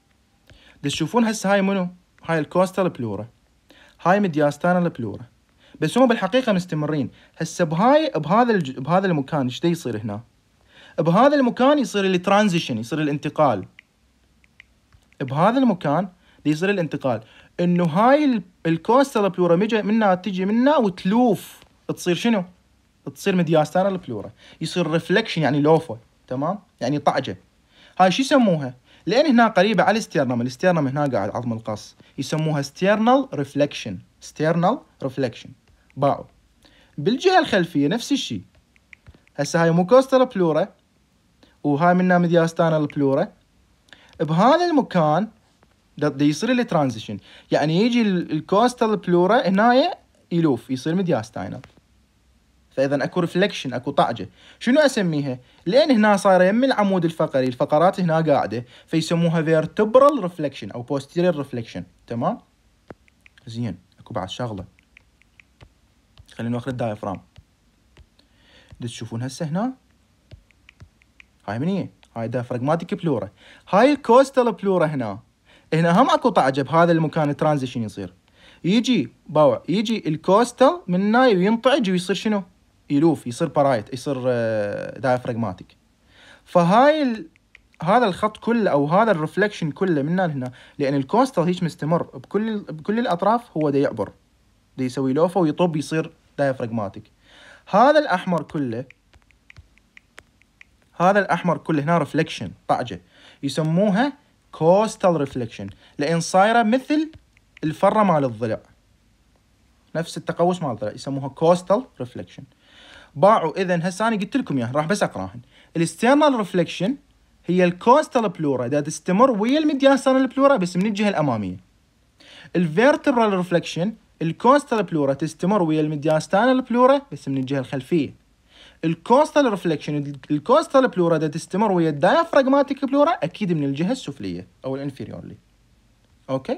تشوفون هسه هاي منو؟ هاي الكوستال بلورا، هاي ميدياستاينال بلورا. بس هم بالحقيقه مستمرين. هسه بهذا المكان ايش يصير هنا؟ بهذا المكان يصير الترانزيشن، يصير الانتقال. بهذا المكان يصير الانتقال، انه هاي الكوستال بلورا تجي منا وتلوف، تصير شنو؟ تصير ميدياستانال بلورا، يصير ريفلكشن يعني لوفه، تمام؟ يعني طعجه. هاي شو يسموها؟ لان هنا قريبه على الاستيرنم هنا قاعد عظم القص، يسموها ستيرنال ريفلكشن. ستيرنال ريفلكشن. باعوا بالجهه الخلفيه نفس الشيء. هسه هاي مو كوستال بلورا، وهاي منها ميدياستانال بلورا. بهذا المكان دا يصير الترانزيشن، يعني يجي الكوستال بلورا هنا يلوف، يصير ميدياستاينال. فاذا اكو ريفلكشن، اكو طعجه. شنو اسميها؟ لان هنا صايره يم العمود الفقري، الفقرات هنا قاعده، فيسموها فيرتبرال ريفلكشن او بوستيريور ريفلكشن. تمام؟ زين. اكو بعد شغله، خلينا ناخذ الدايفرام. تشوفون هسه هنا هاي من هي؟ هاي دايفراغماتيك بلورا. هاي الكوستال بلورا هنا هم اكو طعجه بهذا المكان، الترانزيشن يصير. يجي الكوستال من هنا وينطعج ويصير شنو؟ يلوف، يصير بارايت، يصير دايفراغماتيك. فهاي هذا الخط كله او هذا الرفلكشن كله من هنا لهنا، لان الكوستال هيك مستمر بكل الاطراف، هو دا يعبر، دا يسوي لوفه ويطب، يصير دايفراغماتيك. هذا الاحمر كله هنا رفلكشن، طعجه، يسموها كوستال ريفلكشن، لان صايره مثل الفره مال الضلع، نفس التقوس مال الضلع، يسموها كوستال ريفلكشن. باعوا. اذا هسه انا قلت لكم راح بس اقراهن. الاسترنال ريفلكشن هي الكوستال بلورا دا تستمر ويا الميدياستانال بلورا بس من الجهه الاماميه. الفيرتبرال ريفلكشن الكوستال بلورا تستمر ويا الميدياستانال بلورا بس من الجهه الخلفيه. الكوستال ريفلكشن الكوستال بلورا دا تستمر ويا الدايفراغماتيك بلورا اكيد من الجهه السفليه او الانفيريورلي. اوكي.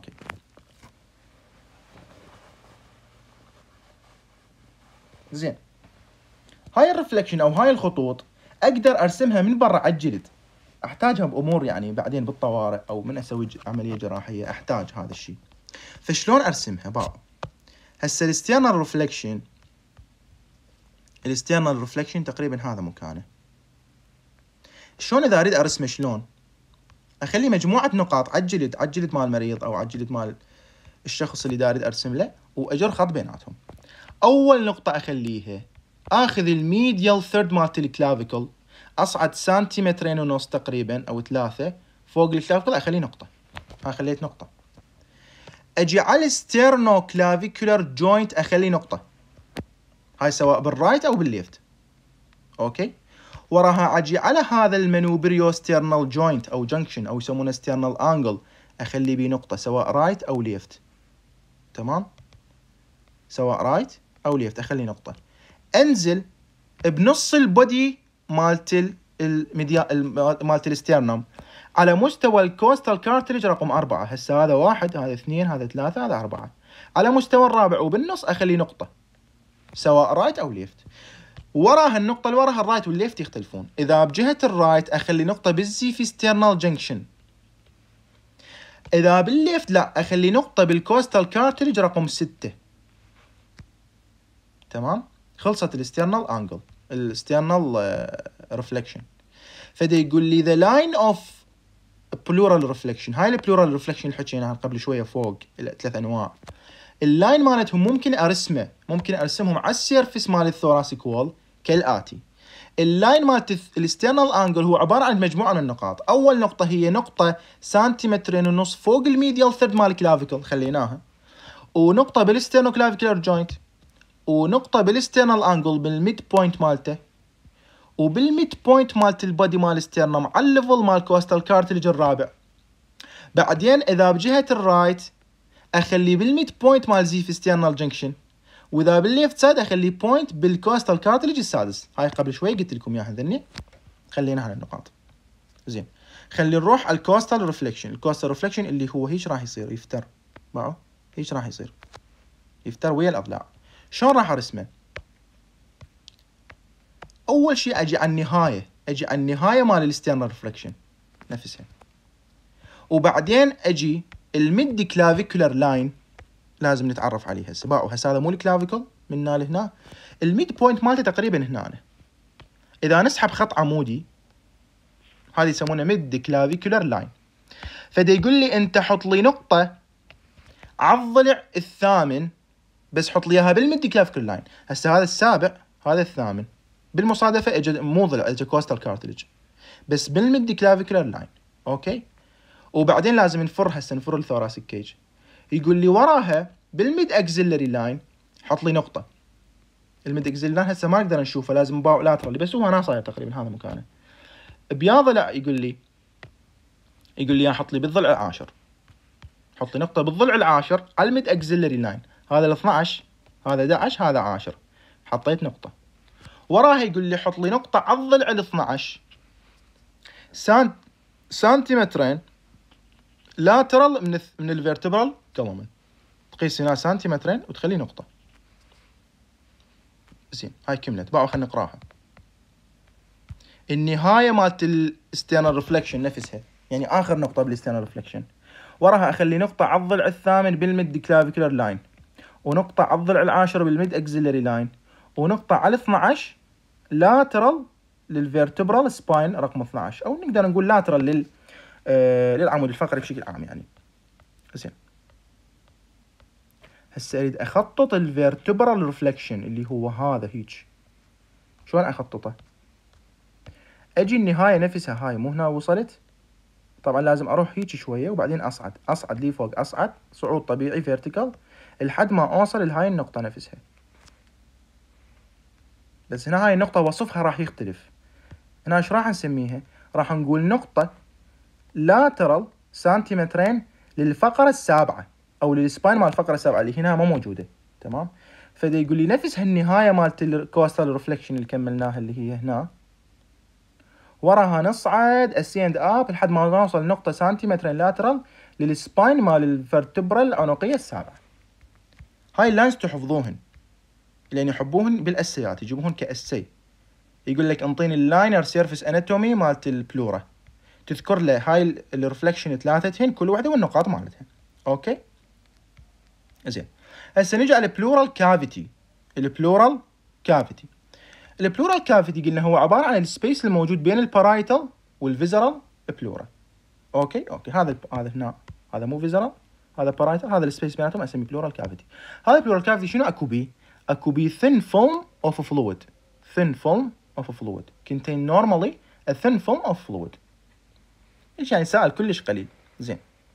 زين. هاي الرفلكشن او هاي الخطوط اقدر ارسمها من برا على الجلد، احتاجها بامور يعني بعدين بالطوارئ او من اسوي عمليه جراحيه احتاج هذا الشيء. فشلون ارسمها؟ باعوا. هسه الاسترنال ريفلكشن تقريبا هذا مكانه. شلون اذا اريد ارسمه؟ شلون؟ اخلي مجموعه نقاط على الجلد مال المريض او على الجلد مال الشخص اللي اريد ارسم له، واجر خط بيناتهم. اول نقطه اخليها، اخذ الميديال ثيرد مالت الكلافيكل، اصعد سنتيمترين ونص تقريبا او 3 فوق الكلافيكل، اخليه نقطه. ها خليت نقطه. اجي على الستيرنو كلافيكولار جوينت اخليه نقطه، هاي سواء بالرايت او بالليفت. اوكي. وراها اجي على هذا المانوبريو ستيرنال جوينت او جنكشن او يسمونه ستيرنال انجل، اخلي بيه نقطه سواء رايت او ليفت. تمام؟ سواء رايت او ليفت اخلي نقطه. انزل بنص البودي مالت الاسترنم على مستوى الكوستال كارتريج رقم 4. هسه هذا 1، هذا 2، هذا 3، هذا 4. على مستوى الرابع وبالنص اخلي نقطه سواء رايت او ليفت. وراها النقطه اللي وراها الرايت والليفت يختلفون. اذا بجهه الرايت اخلي نقطه بالزي ستيرنال جنكشن، اذا بالليفت لا اخلي نقطه بالكوستال كارتريج رقم 6. تمام؟ خلصت الاسترنال انجل، الاسترنال ريفلكشن. فدا يقول لي ذا لاين اوف بلورال ريفلكشن. هاي البلورال ريفلكشن اللي حكيناها قبل شويه فوق، 3 انواع. اللاين مالتهم ممكن ارسمهم على السيرفس مال الثوراسيك وول كالاتي. اللاين مالت الاسترنال انجل هو عباره عن مجموعه من النقاط. اول نقطه هي نقطه سنتيمترين ونص فوق الميديال ثيرد مال الكلافيكل، خليناها. ونقطه بالستيرنو كلافيكولار جوينت، ونقطة بالاسترنال انجل بالميد بوينت مالته، وبالميد بوينت مالت البادي مال الاسترنم على الليفل مال كوستال كارتلج الرابع. بعدين اذا بجهة الرايت اخلي بالميد بوينت مال زيف استرنال جنكشن، واذا بالليفت سايد اخلي بوينت بالكوستال كارتلج السادس. هاي قبل شوي قلت لكم اياها ذني، خلينا على النقاط. زين. خلي نروح على الكوستال ريفلكشن. الكوستال ريفلكشن اللي هو هيش راح يصير، يفتر. معه هيش راح يصير، يفتر ويا الاضلاع. شلون راح ارسمه؟ اول شيء اجي على النهايه مال الاسترنال ريفلكشن نفسها، وبعدين اجي الميد كلافيكولار لاين لازم نتعرف عليه هسه. باعوا هسه هذا مو الكلافيكل من هنا لهنا، الميد بوينت مالته تقريبا هنا. اذا نسحب خط عمودي هذه يسمونها ميد كلافيكولار لاين. فدا يقول لي انت حط لي نقطه على الضلع الثامن، بس حط لي اياها بالميد كلافيكولار لاين. هسه هذا السابع هذا الثامن، بالمصادفه اجى مو ضلع، اجى كوستال كارتلج، بس بالميد كلافيكولار لاين. اوكي، وبعدين لازم نفر هسه نفر الثوراسيك كيج. يقول لي وراها بالميد اكزيلري لاين حط لي نقطه. الميد اكزيلري لاين هسه ما نقدر نشوفه، لازم باو لاترالي، بس هو هنا صاير تقريبا هذا مكانه. بيا ضلع يقول لي حط لي بالضلع العاشر، حط لي نقطه بالضلع العاشر على الميد اكزيلري لاين. هذا ال 12 هذا 11 هذا 10، حطيت نقطه. وراها يقول لي حط لي نقطه على الضلع ال 12 سنتيمترين لاترال من الفيرتبرال كولومن. تقيس هنا سنتيمترين وتخلي نقطه. زين هاي كملت. باعوا خلينا نقراها. النهايه مالت الاستيرنال ريفلكشن نفسها، يعني اخر نقطه بالاستيرنال ريفلكشن، وراها اخلي نقطه على الضلع الثامن بالميد كلافيكولار لاين، ونقطه على الضلع العاشر بالميد اكزيلري لاين، ونقطه على 12 لاترال للفيرتبرال سباين رقم 12، او نقدر نقول لاترال للعمود الفقري بشكل عام يعني. زين هسه اريد اخطط الفيرتبرال ريفلكشن اللي هو هذا هيك. شلون اخططه؟ اجي النهايه نفسها هاي مو هنا وصلت، طبعا لازم اروح هيك شويه وبعدين اصعد لي فوق، اصعد صعود طبيعي فيرتيكال لحد ما اوصل لهاي النقطه نفسها. بس هنا هاي النقطه وصفها راح يختلف. هنا ايش راح نسميها؟ راح نقول نقطه لاترال سنتيمترين للفقره السابعه او للسباين مال الفقره السابعه اللي هنا ما موجوده. تمام، فدا يقول لي نفس هالنهايه مالت الكوستال ريفلكشن اللي كملناها اللي هي هنا، وراها نصعد اسيند اب لحد ما نوصل نقطه سنتيمترين لاترال للسباين مال الفرتبرال العنقيه السابعه. هاي اللاينز تحفظوهن لان يحبوهن بالاسيات، يجيبوهن كاسي. يقول لك انطيني اللاينر سيرفيس اناتومي مالت البلورا، تذكر له هاي الرفلكشن ثلاثتهن كل واحده والنقاط مالتها. اوكي زين هسه نجي على البلورال كافيتي. البلورال كافيتي قلنا هو عباره عن السبيس الموجود بين البارايتال والفيزرال بلورا. اوكي هذا هنا، هذا مو فيزرال هذا بارايتال، هذا السبيس بيناتهم اسميه بلورال كافيتي. هذا البلورال كافيتي شنو اكو بيه؟ اكو بيه thin film of fluid contain normally a thin film of fluid. ايش يعني؟ سائل كلش قليل. زين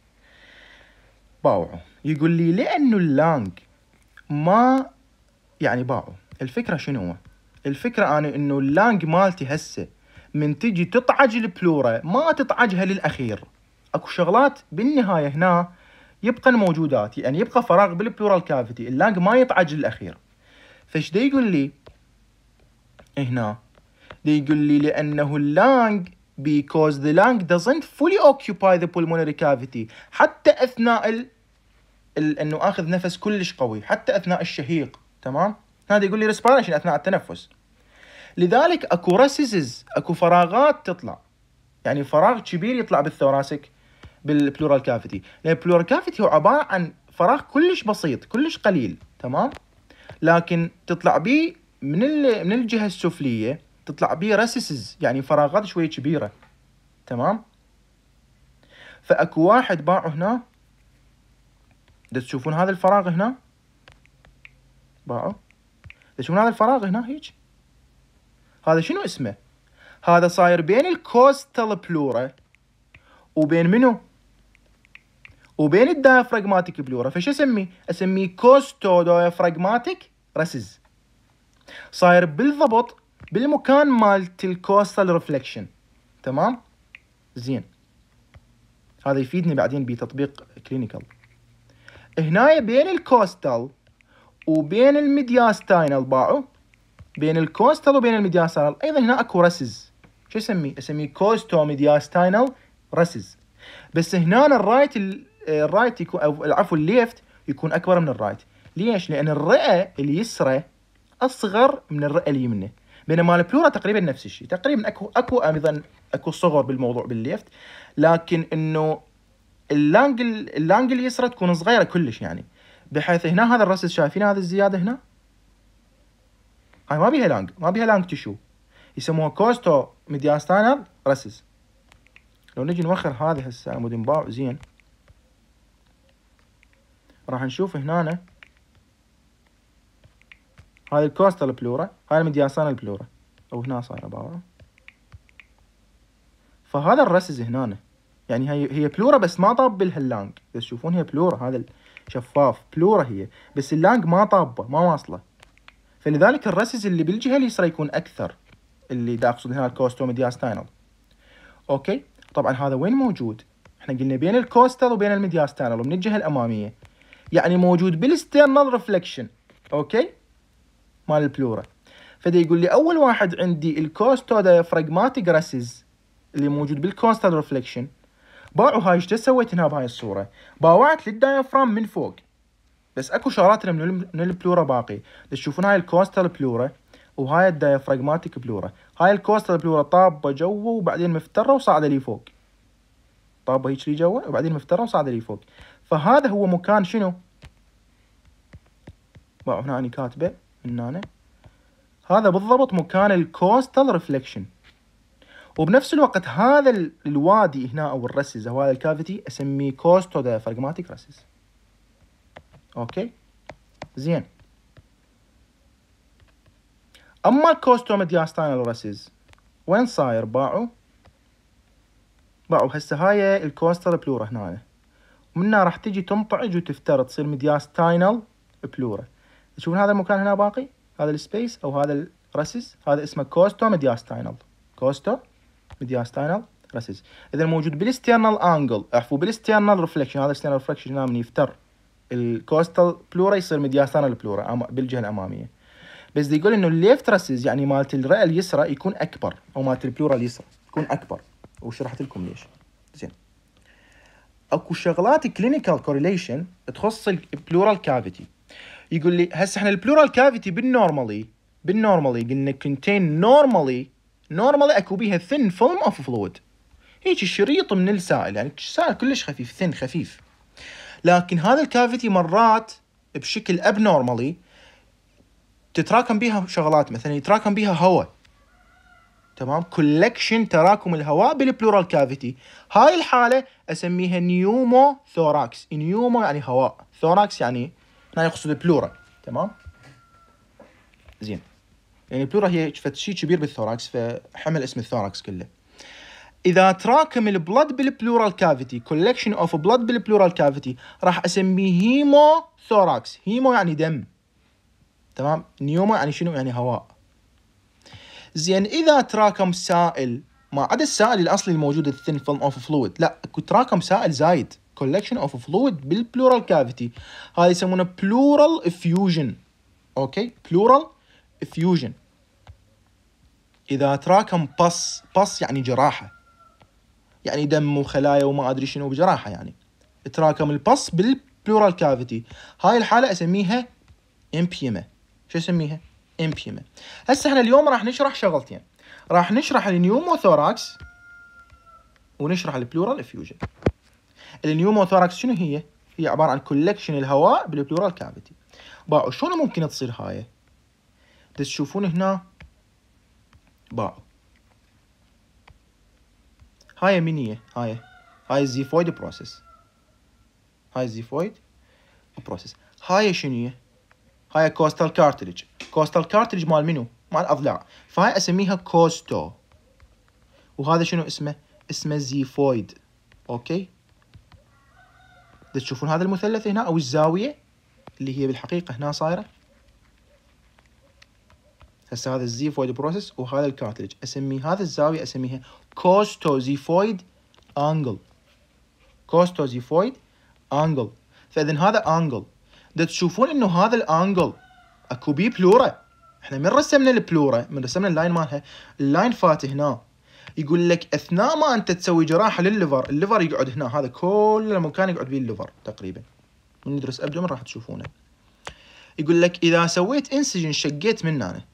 باوعوا يقول لي لانه اللانج ما يعني باعوا. الفكره شنو هو؟ الفكره انا انه اللانج مالتي هسه من تجي تطعج البلورا ما تطعجها للاخير. اكو شغلات بالنهايه هنا يبقى الموجودات، يعني يبقى فراغ بالبلورال كافيتي، اللانج ما يطعج للاخير. فايش دا يقول لي هنا؟ دا يقول لي لانه اللانج because the lung doesn't fully occupy the pulmonary cavity حتى اثناء انه اخذ نفس كلش قوي، حتى اثناء الشهيق. تمام، هذا يقول لي respiration اثناء التنفس. لذلك اكو راسيزز، اكو فراغات تطلع، يعني فراغ كبير يطلع بالثوراسيك بالبلورال كافيتي، لان البلورال كافيتي هو عباره عن فراغ كلش بسيط كلش قليل. تمام، لكن تطلع بيه من الجهه السفليه تطلع بيه راسيسز، يعني فراغات شويه كبيره. تمام، فاكو واحد باعه هنا، تشوفون هذا الفراغ هنا باعه، تشوفون هذا الفراغ هنا هيك، هذا شنو اسمه؟ هذا صاير بين الكوستال بلورا وبين منو؟ وبين الدايفراغماتيك بلورا. فش اسميه كوستو دايفراغماتيك راسز. صاير بالضبط بالمكان مالت الكوستال ريفلكشن. تمام، زين هذا يفيدني بعدين بتطبيق كلينيكال. هنا بين الكوستال وبين الميدياستاينال باعوا، بين الكوستال وبين الميدياستاينال ايضا هنا اكو راسز. شو اسميه كوستو ميدياستاينال راسز. بس هنا الرايت يكون، او العفو الليفت يكون اكبر من الرايت. ليش؟ لان الرئه اليسرى اصغر من الرئه اليمنى، بينما البلورا تقريبا نفس الشيء. تقريبا اكو ايضا اكو صغر بالموضوع بالليفت، لكن انه اللانج اليسرى تكون صغيره كلش يعني، بحيث هنا هذا الرسس شايفين هذه الزياده هنا، هاي ما بيها لانج، ما بيها لانج تشو، يسموها كوستو ميدياستاينال رسس. لو نجي نوخر هذه هسه عمود انباع زين، راح نشوف هنا هاي الكوستال بلورا، هاي الميدياستاينال بلورا، او هنا صايره باوعه. فهذا الرسز هنا يعني هي بلورا بس ما طاب بالهاللانج، بس تشوفون هي بلورا، هذا الشفاف بلورا هي، بس اللانج ما طابه ما واصله. فلذلك الرسز اللي بالجهه اليسرى يكون اكثر، اللي دا اقصد هنا الكوستو ميدياستاينال. اوكي، طبعا هذا وين موجود؟ احنا قلنا بين الكوستال وبين الميدياستاينال ومن الجهه الاماميه، يعني موجود بالستيرنال ريفلكشن، اوكي، مال البلورا. فدا يقول لي اول واحد عندي الكوستو دايفراغماتيك رسز اللي موجود بالكوستال ريفلكشن. باعوا هاي ايش سويت هنا بهاي الصوره؟ باوعت للدايفرام من فوق، بس اكو شغلات من البلورا باقي. تشوفون هاي الكوستال بلورا وهاي الدايفراغماتيك بلورا. هاي الكوستال بلورا طابه جوا وبعدين مفتره وصاعده لي فوق، طابه هيك لي جوا وبعدين مفتره وصاعده لي فوق. فهذا هو مكان شنو؟ باعوا هنا اني كاتبه من هنا، هذا بالضبط مكان الكوستال ريفلكشن. وبنفس الوقت هذا الوادي هنا او الرسز او هذا الكافيتي اسميه كوستو دايفراغماتيك رسز. اوكي زين. اما الكوستو ميدياستاينال رسز وين صاير؟ باعوا هسه هاي الكوستال بلورا هنا، ومنها راح تجي تنطعج وتفترض تصير ميدياستاينال بلورا. تشوفون هذا المكان هنا باقي، هذا السبيس او هذا الرسز، هذا اسمه كوستو ميدياستاينال، كوستو ميدياستاينال رسز. اذا موجود بالستيرنال انجل، عفوا بالستيرنال ريفلكشن، هذا الستيرنال ريفلكشن هنا من يفتر الكوستال بلورا يصير ميدياستاينال بلورا بالجهه الاماميه. بس دي يقول انه الليفت رسز يعني مالت الرئه اليسرى يكون اكبر، او مالت البلورا اليسرى يكون اكبر، وشرحت لكم ليش. زين، اكو شغلات كلينيكال كورليشن تخص البلورال كافيتي. يقول لي هسه احنا البلورال كافيتي بالنورمالي قلنا كونتين نورمالي اكو بيها ثين فيلم اوف فلويد، هيك شريط من السائل، يعني سائل كلش خفيف، ثين خفيف. لكن هذا الكافيتي مرات بشكل ابنورمالي تتراكم بيها شغلات، مثلا يتراكم بيها هواء، تمام، كولكشن تراكم الهواء بالبلورال كافيتي. هاي الحاله اسميها نيومو ثوراكس. نيومو يعني هواء، ثوراكس يعني هنا يقصد البلورا، تمام. زين، يعني البلورا هي شيء كبير بالثوراكس، فحمل اسم الثوراكس كله. اذا تراكم البلد بالبلورال كافيتي، كولكشن اوف بلد بالبلورال كافيتي، راح اسميه هيمو ثوراكس. هيمو يعني دم، تمام. نيومو يعني شنو؟ يعني هواء. زين، اذا تراكم سائل ما عدا السائل الاصلي الموجود الثين فيلم اوف فلويد، لا اكو تراكم سائل زايد، كولكشن اوف فلويد بالبلورال كافيتي، هاي يسمونه بلورال افيوجن. اوكي، بلورال افيوجن. اذا تراكم بص يعني جراحه، يعني دم وخلايا وما ادري شنو بجراحه، يعني تراكم البص بالبلورال كافيتي، هاي الحاله اسميها امبيما. شو اسميها؟ امبيما. هسه احنا اليوم راح نشرح شغلتين، راح نشرح النيوموثوراكس ونشرح البلورال افيوجن. النيوموثوراكس شنو هي؟ هي عباره عن كولكشن الهواء بالبلورال كافيتي. باعوا شلون ممكن تصير هاي؟ تشوفون هنا باعوا هاي من هي؟ هاي الزيفويد بروسيس، هاي الزيفويد بروسيس. هاي شنو هي؟ هاي كوستال كارتريج. كوستال كارتريج مال منو؟ مال الاضلاع. فهاي اسميها كوستو. وهذا شنو اسمه؟ اسمه زيفويد. اوكي، تشوفون هذا المثلث هنا او الزاويه اللي هي بالحقيقه هنا صايره. هسه هذا الزيفويد بروسيس وهذا الكارتريج، اسمي هذا الزاويه اسميها كوستو زيفويد انجل. كوستو زيفويد انجل. فاذا هذا انجل، تشوفون انه هذا الانجل اكو بيه بلورا. احنا من رسمنا البلورا، من رسمنا اللاين مالها، اللاين فات هنا. يقول لك اثناء ما انت تسوي جراحه للليفر، الليفر يقعد هنا، هذا كل المكان يقعد بيه الليفر تقريبا. من ندرس ابدومن راح تشوفونه. يقول لك اذا سويت انسجن، شقيت من هنا،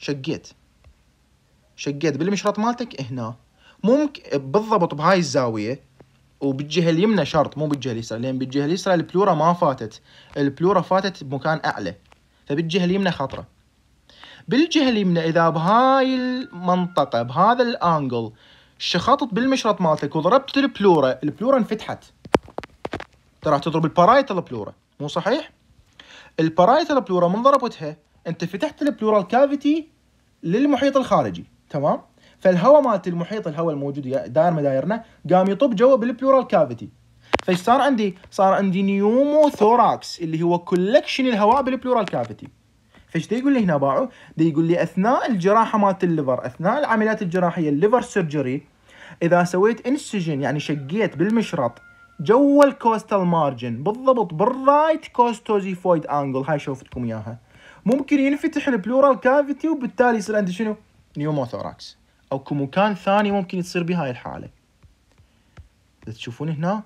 شقيت بالمشرط مالتك هنا، ممكن بالضبط بهاي الزاويه وبالجهه اليمنى شرط، مو بالجهه اليسرى، لان بالجهه اليسرى البلورا ما فاتت، البلورا فاتت بمكان اعلى، فبالجهه اليمنى خطره. بالجهه اليمنى اذا بهاي المنطقه بهذا الانجل شخطت بالمشرط مالتك وضربت البلورا انفتحت، ترى تضرب البارايتال بلورا، مو صحيح؟ البارايتال بلورا من ضربتها انت فتحت البلورال كافيتي للمحيط الخارجي، تمام؟ فالهواء مالت المحيط، الهواء الموجود داير مدايرنا، قام يطب جوا بالبلورال كافيتي. فايش صار عندي؟ صار عندي نيوموثوراكس اللي هو كولكشن الهواء بالبلورال كافيتي. فايش دا يقول لي هنا باعو؟ دا يقول لي اثناء الجراحه مالت الليفر، اثناء العمليات الجراحيه الليفر سيرجري، اذا سويت انسجن يعني شقيت بالمشرط جوا الكوستال مارجن بالضبط بالرايت كوستوزيفويد انجل، هاي شوفتكم اياها، ممكن ينفتح البلورال كافيتي وبالتالي يصير عندي شنو؟ نيوموثوراكس، او كمكان ثاني ممكن تصير بهاي الحاله. تشوفون هنا،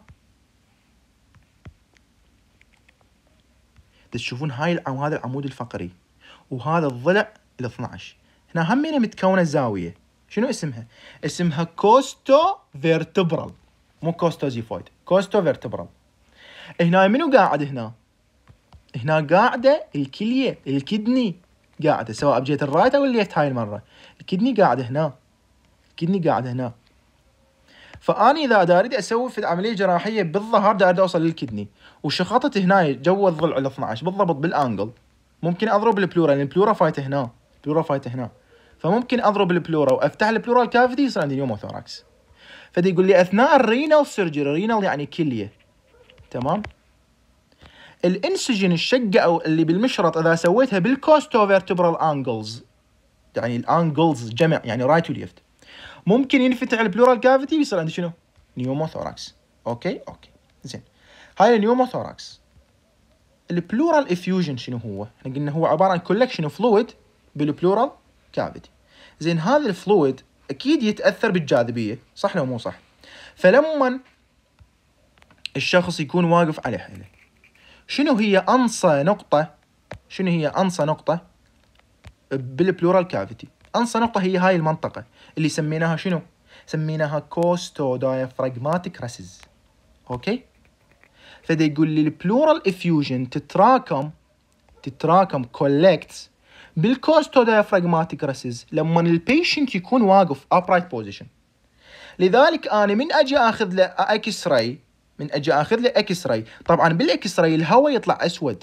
تشوفون هذا العمود الفقري وهذا الضلع ال 12، هنا همين متكونه زاويه، شنو اسمها؟ اسمها كوستو فيرتبرال، مو كوستوزيفويد، كوستو فيرتبرال. هنا منو قاعد هنا؟ هنا قاعده الكليه، الكدني قاعده، سواء بجهه الرايت او الليفت. هاي المره الكدني قاعده هنا، الكدني قاعده هنا. فاني اذا اريد اسوي في العمليه الجراحيه بالظهر دا اريد اوصل للكدني وشخطت هنا جوا الضلع ال 12 بالضبط بالانجل، ممكن اضرب البلورا، لان البلورا فايته هنا، البلورا فايته هنا، فممكن اضرب البلورا وافتح البلورال كافيتي يصير عندي نيوموثوراكس. فدي يقول لي اثناء الرينال سيرجري، رينال يعني كليه، تمام؟ الانسجن الشقه او اللي بالمشرط اذا سويتها بالكوستو فيرتبرال انجلز، يعني الانجلز جمع يعني رايت وليفت، ممكن ينفتح البلورال كافيتي ويصير عندي شنو؟ نيوموثوراكس. اوكي زين. هاي النيوموثوراكس. البلورال افيوجن شنو هو؟ احنا قلنا هو عباره عن كولكشن اوف فلويد بالبلورال كافيتي. زين هذا الفلويد اكيد يتاثر بالجاذبيه، صح لو مو صح؟ فلما الشخص يكون واقف على حيله، شنو هي انصى نقطه؟ شنو هي انصى نقطه بالبلورال كافيتي؟ انصى نقطه هي هاي المنطقه اللي سميناها شنو؟ سميناها كوستو دايفراغماتيك راسز. اوكي؟ فدا يقول لي البلورال افيوجن تتراكم كولكتس بالكوستو دايفراغماتيك راسز لما البيشنت يكون واقف upright position. لذلك انا من اجي اخذ له اكس راي، طبعا بالاكس راي الهواء يطلع اسود،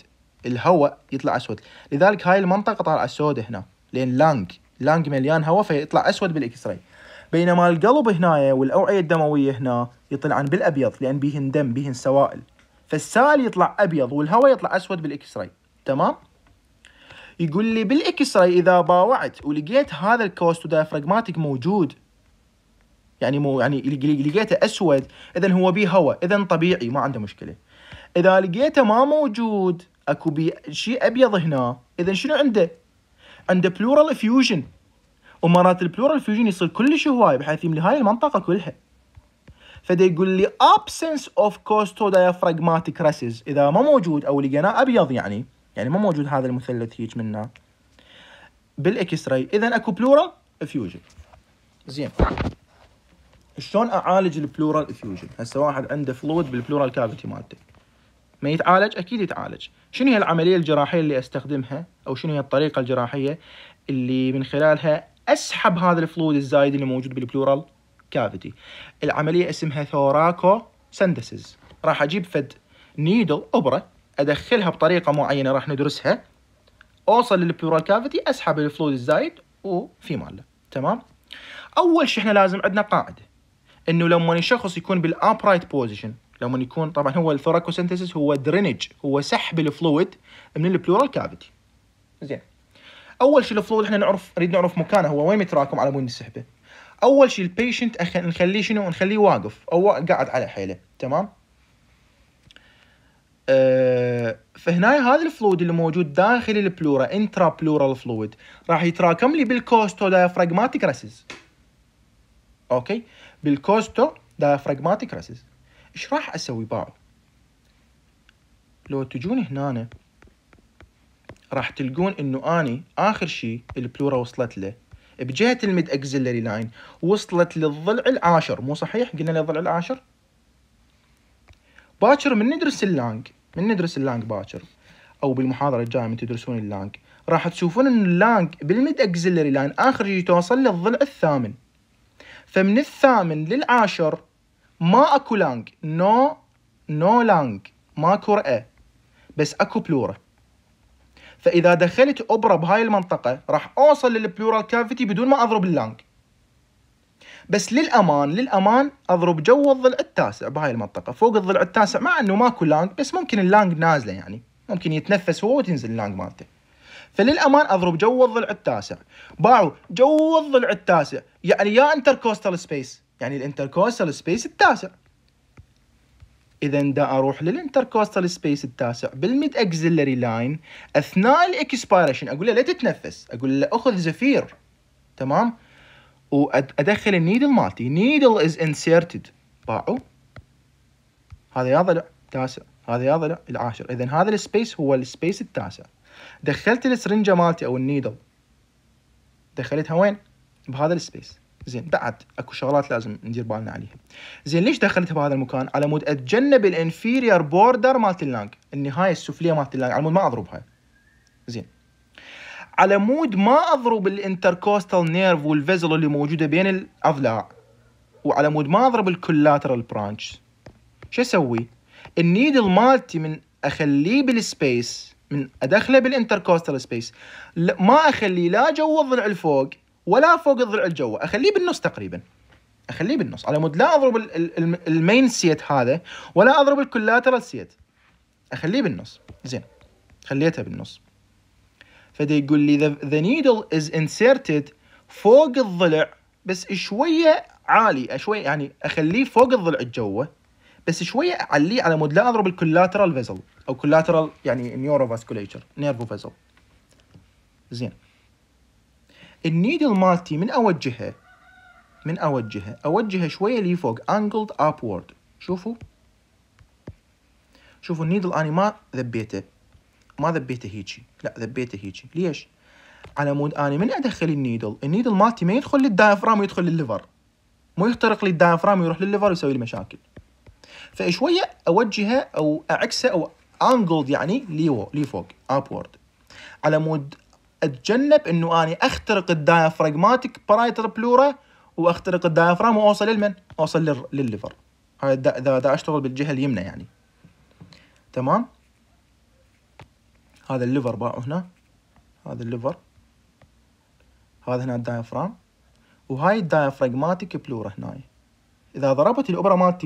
لذلك هاي المنطقه طالعه سوداء هنا، لان لانج مليان هواء فيطلع اسود بالاكس راي. بينما القلب هنا والاوعيه الدمويه هنا يطلعن بالابيض، لان بيهن دم، بيهن سوائل، فالسائل يطلع ابيض والهواء يطلع اسود بالاكس راي، تمام؟ يقول لي بالاكس راي اذا باوعت ولقيت هذا الكوستو دايفراغماتيك موجود، يعني لقيته اسود، اذا هو بيه هواء، اذا طبيعي ما عنده مشكله. اذا لقيته ما موجود، اكو بيه شيء ابيض هنا، اذا شنو عنده بلورال افيوجن، ومرات البلورال افيوجن يصير كلش هواي بحيث يملي هاي المنطقه كلها. فدا يقول لي absence of costodiaphragmatic rashes، اذا ما موجود او لقيناه ابيض يعني ما موجود هذا المثلث هيك منه بالاكس راي، اذا اكو بلورال افيوجن. زين، شلون اعالج البلورال افيوجن؟ هسه واحد عنده فلويد بالبلورال كافيتي مالته، ما يتعالج؟ اكيد يتعالج. شنو هي العمليه الجراحيه اللي استخدمها، او شنو هي الطريقه الجراحيه اللي من خلالها اسحب هذا الفلويد الزايد اللي موجود بالبلورال كافيتي؟ العمليه اسمها ثوراكو سندسز. راح اجيب فد نيدل ابره ادخلها بطريقه معينه راح ندرسها، اوصل للبلورال كافيتي، اسحب الفلويد الزايد وفي ماله، تمام؟ اول شيء احنا لازم عندنا قاعده انه لما الشخص يكون بالابرايت بوزيشن، لما يكون طبعا هو الثوراكوسنتسس هو درينج، هو سحب الفلويد من البلورال كافيتي. زين، اول شيء الفلويد احنا نريد نعرف مكانه، هو وين متراكم على مود نسحبه. اول شيء البيشنت نخليه شنو؟ نخليه واقف او قاعد على حيله، تمام؟ فهنا هذا الفلويد اللي موجود داخل البلورا، انترا بلورال فلويد، راح يتراكم لي بالكوستو دايفراغماتيك راسز. اوكي، بالكوستو دايفراغماتيك راسز. ايش راح اسوي باعو؟ لو تجون هنا راح تلقون انه اني اخر شيء البلورا وصلت له بجهه الميد اكزيلري لاين، وصلت للضلع العاشر، مو صحيح؟ قلنا للضلع العاشر، باكر من ندرس اللانج باكر او بالمحاضره الجايه من تدرسون اللانج، راح تشوفون ان اللانج بالميد اكزيلري لاين اخر شيء توصل للضلع الثامن. فمن الثامن للعاشر ما اكو لانج، نو لانج، ماكو رئه، بس اكو بلورا. فاذا دخلت اوبرا بهاي المنطقه راح اوصل للبلورال كافيتي بدون ما اضرب اللانج. بس للامان اضرب جو الضلع التاسع بهاي المنطقه فوق الضلع التاسع، مع انه ماكو لانج بس ممكن اللانج نازله، يعني ممكن يتنفس هو وتنزل اللانج مالته. فللامان اضرب جو الضلع التاسع. باعوا جو الضلع التاسع يعني يا انتركوستال سبيس، يعني الانتركوستال سبيس التاسع. اذا دا اروح للانتركوستال سبيس التاسع بالميد اكزيلري لاين اثناء الاكسبيريشن، اقول له لا تتنفس، اقول له اخذ زفير، تمام، وادخل النيدل مالتي. نيدل از انسيرتد. باعوا هذا يا ضلع تاسع، هذا يا ضلع العاشر، اذا هذا السبيس هو السبيس التاسع. دخلت السرنجه مالتي او النيدل، دخلتها وين؟ بهذا السبيس. زين، بعد اكو شغلات لازم ندير بالنا عليها. زين، ليش دخلتها بهذا المكان؟ على مود اتجنب الانفيريور بوردر مالت اللانج، النهايه السفليه مالت اللانج، على مود ما اضربها. زين، على مود ما اضرب الانتركوستال نيرف والفيزل اللي موجوده بين الاضلاع، وعلى مود ما اضرب الكولاترال برانش، شو اسوي؟ النيدل مالتي من اخليه بالسبيس، من ادخله بالانتركوستال سبيس، ما اخليه لا جو الضلع الفوق ولا فوق الضلع الجوه، اخليه بالنص تقريبا، اخليه بالنص، على مود لا اضرب المين سيت هذا ولا اضرب الكولاترال سيت، اخليه بالنص. زين، خليتها بالنص. فدا يقول لي the needle is inserted فوق الضلع بس شويه عالي، شويه يعني اخليه فوق الضلع الجوه بس شويه اعليه، على مود لا اضرب الكولاترال فيزل او كولاترال يعني نيوروفاسكوليتشر نيرفو فيزل. زين، النيدل مالتي من اوجهها شويه لي فوق، انجلد ابورد. شوفوا النيدل اني ما ذبيته هيجي، لا ذبيته هيجي. ليش؟ على مود اني من ادخل النيدل مالتي ما يدخل للدايفرام ويدخل للليفر، مو يخترق لي الدايفرام ويروح للليفر ويسوي لي مشاكل. فشويه اوجهها او اعكسها او انجلد يعني لي فوق ابورد، على مود اتجنب انه اني اخترق الدايفراغماتيك بارايتال بلورا واخترق الدايفرام واوصل للمن؟ اوصل للليفر. هاي دا اشتغل بالجهه اليمنى يعني. تمام، هذا الليفر باعوا هنا، هذا الليفر، هذا هنا الدايفرام، وهاي الدايفراغماتيك بلورا هنا. اذا ضربت الابره مالتي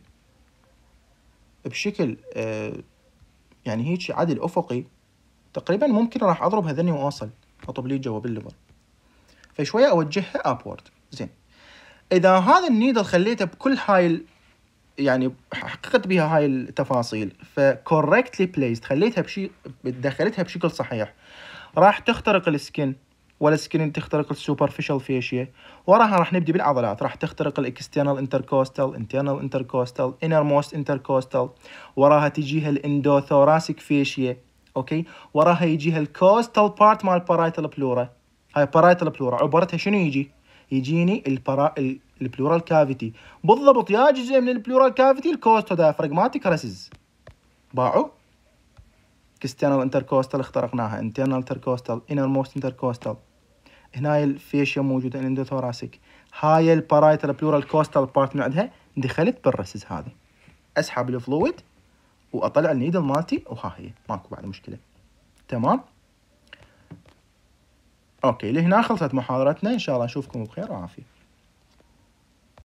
بشكل يعني هيك عدل افقي تقريبا، ممكن راح اضرب هذني واوصل اطب لي جوا بالليفر. فشويه اوجهها ابورد. زين، اذا هذا النيدل خليته بكل هاي يعني حققت بها هاي التفاصيل، فكوركتلي بليست، خليتها دخلتها بشكل صحيح، راح تخترق السكن، ولا سكن تخترق السوبرفيشال فيشيا، وراها راح نبدي بالعضلات، راح تخترق الاكسترنال انتركوستال، انترنال انتركوستال، انر موست انتركوستال، وراها تجيها الاندوثوراسيك فيشيا، اوكي، وراها يجيها الكوستال بارت مال بارايتال بلورا. هاي بارايتال بلورا عبارتها شنو؟ يجيني البلورال كافيتي بالضبط، يا جزء من البلورال كافيتي الكوستو دايفراغماتيك راسز. باعوا اكسترنال انتركوستال اخترقناها، انترنال انتركوستال، انر موست انتركوستال، هنا الفيشيا موجوده الاندوثوراسيك، هاي البارايتال بلورال كوستال بارت من عندها دخلت بالرسز هذه، اسحب الفلويد واطلع النيدل مالتي وها هي ماكو بعد مشكله. تمام، اوكي، لهنا خلصت محاضرتنا، ان شاء الله اشوفكم بخير وعافيه.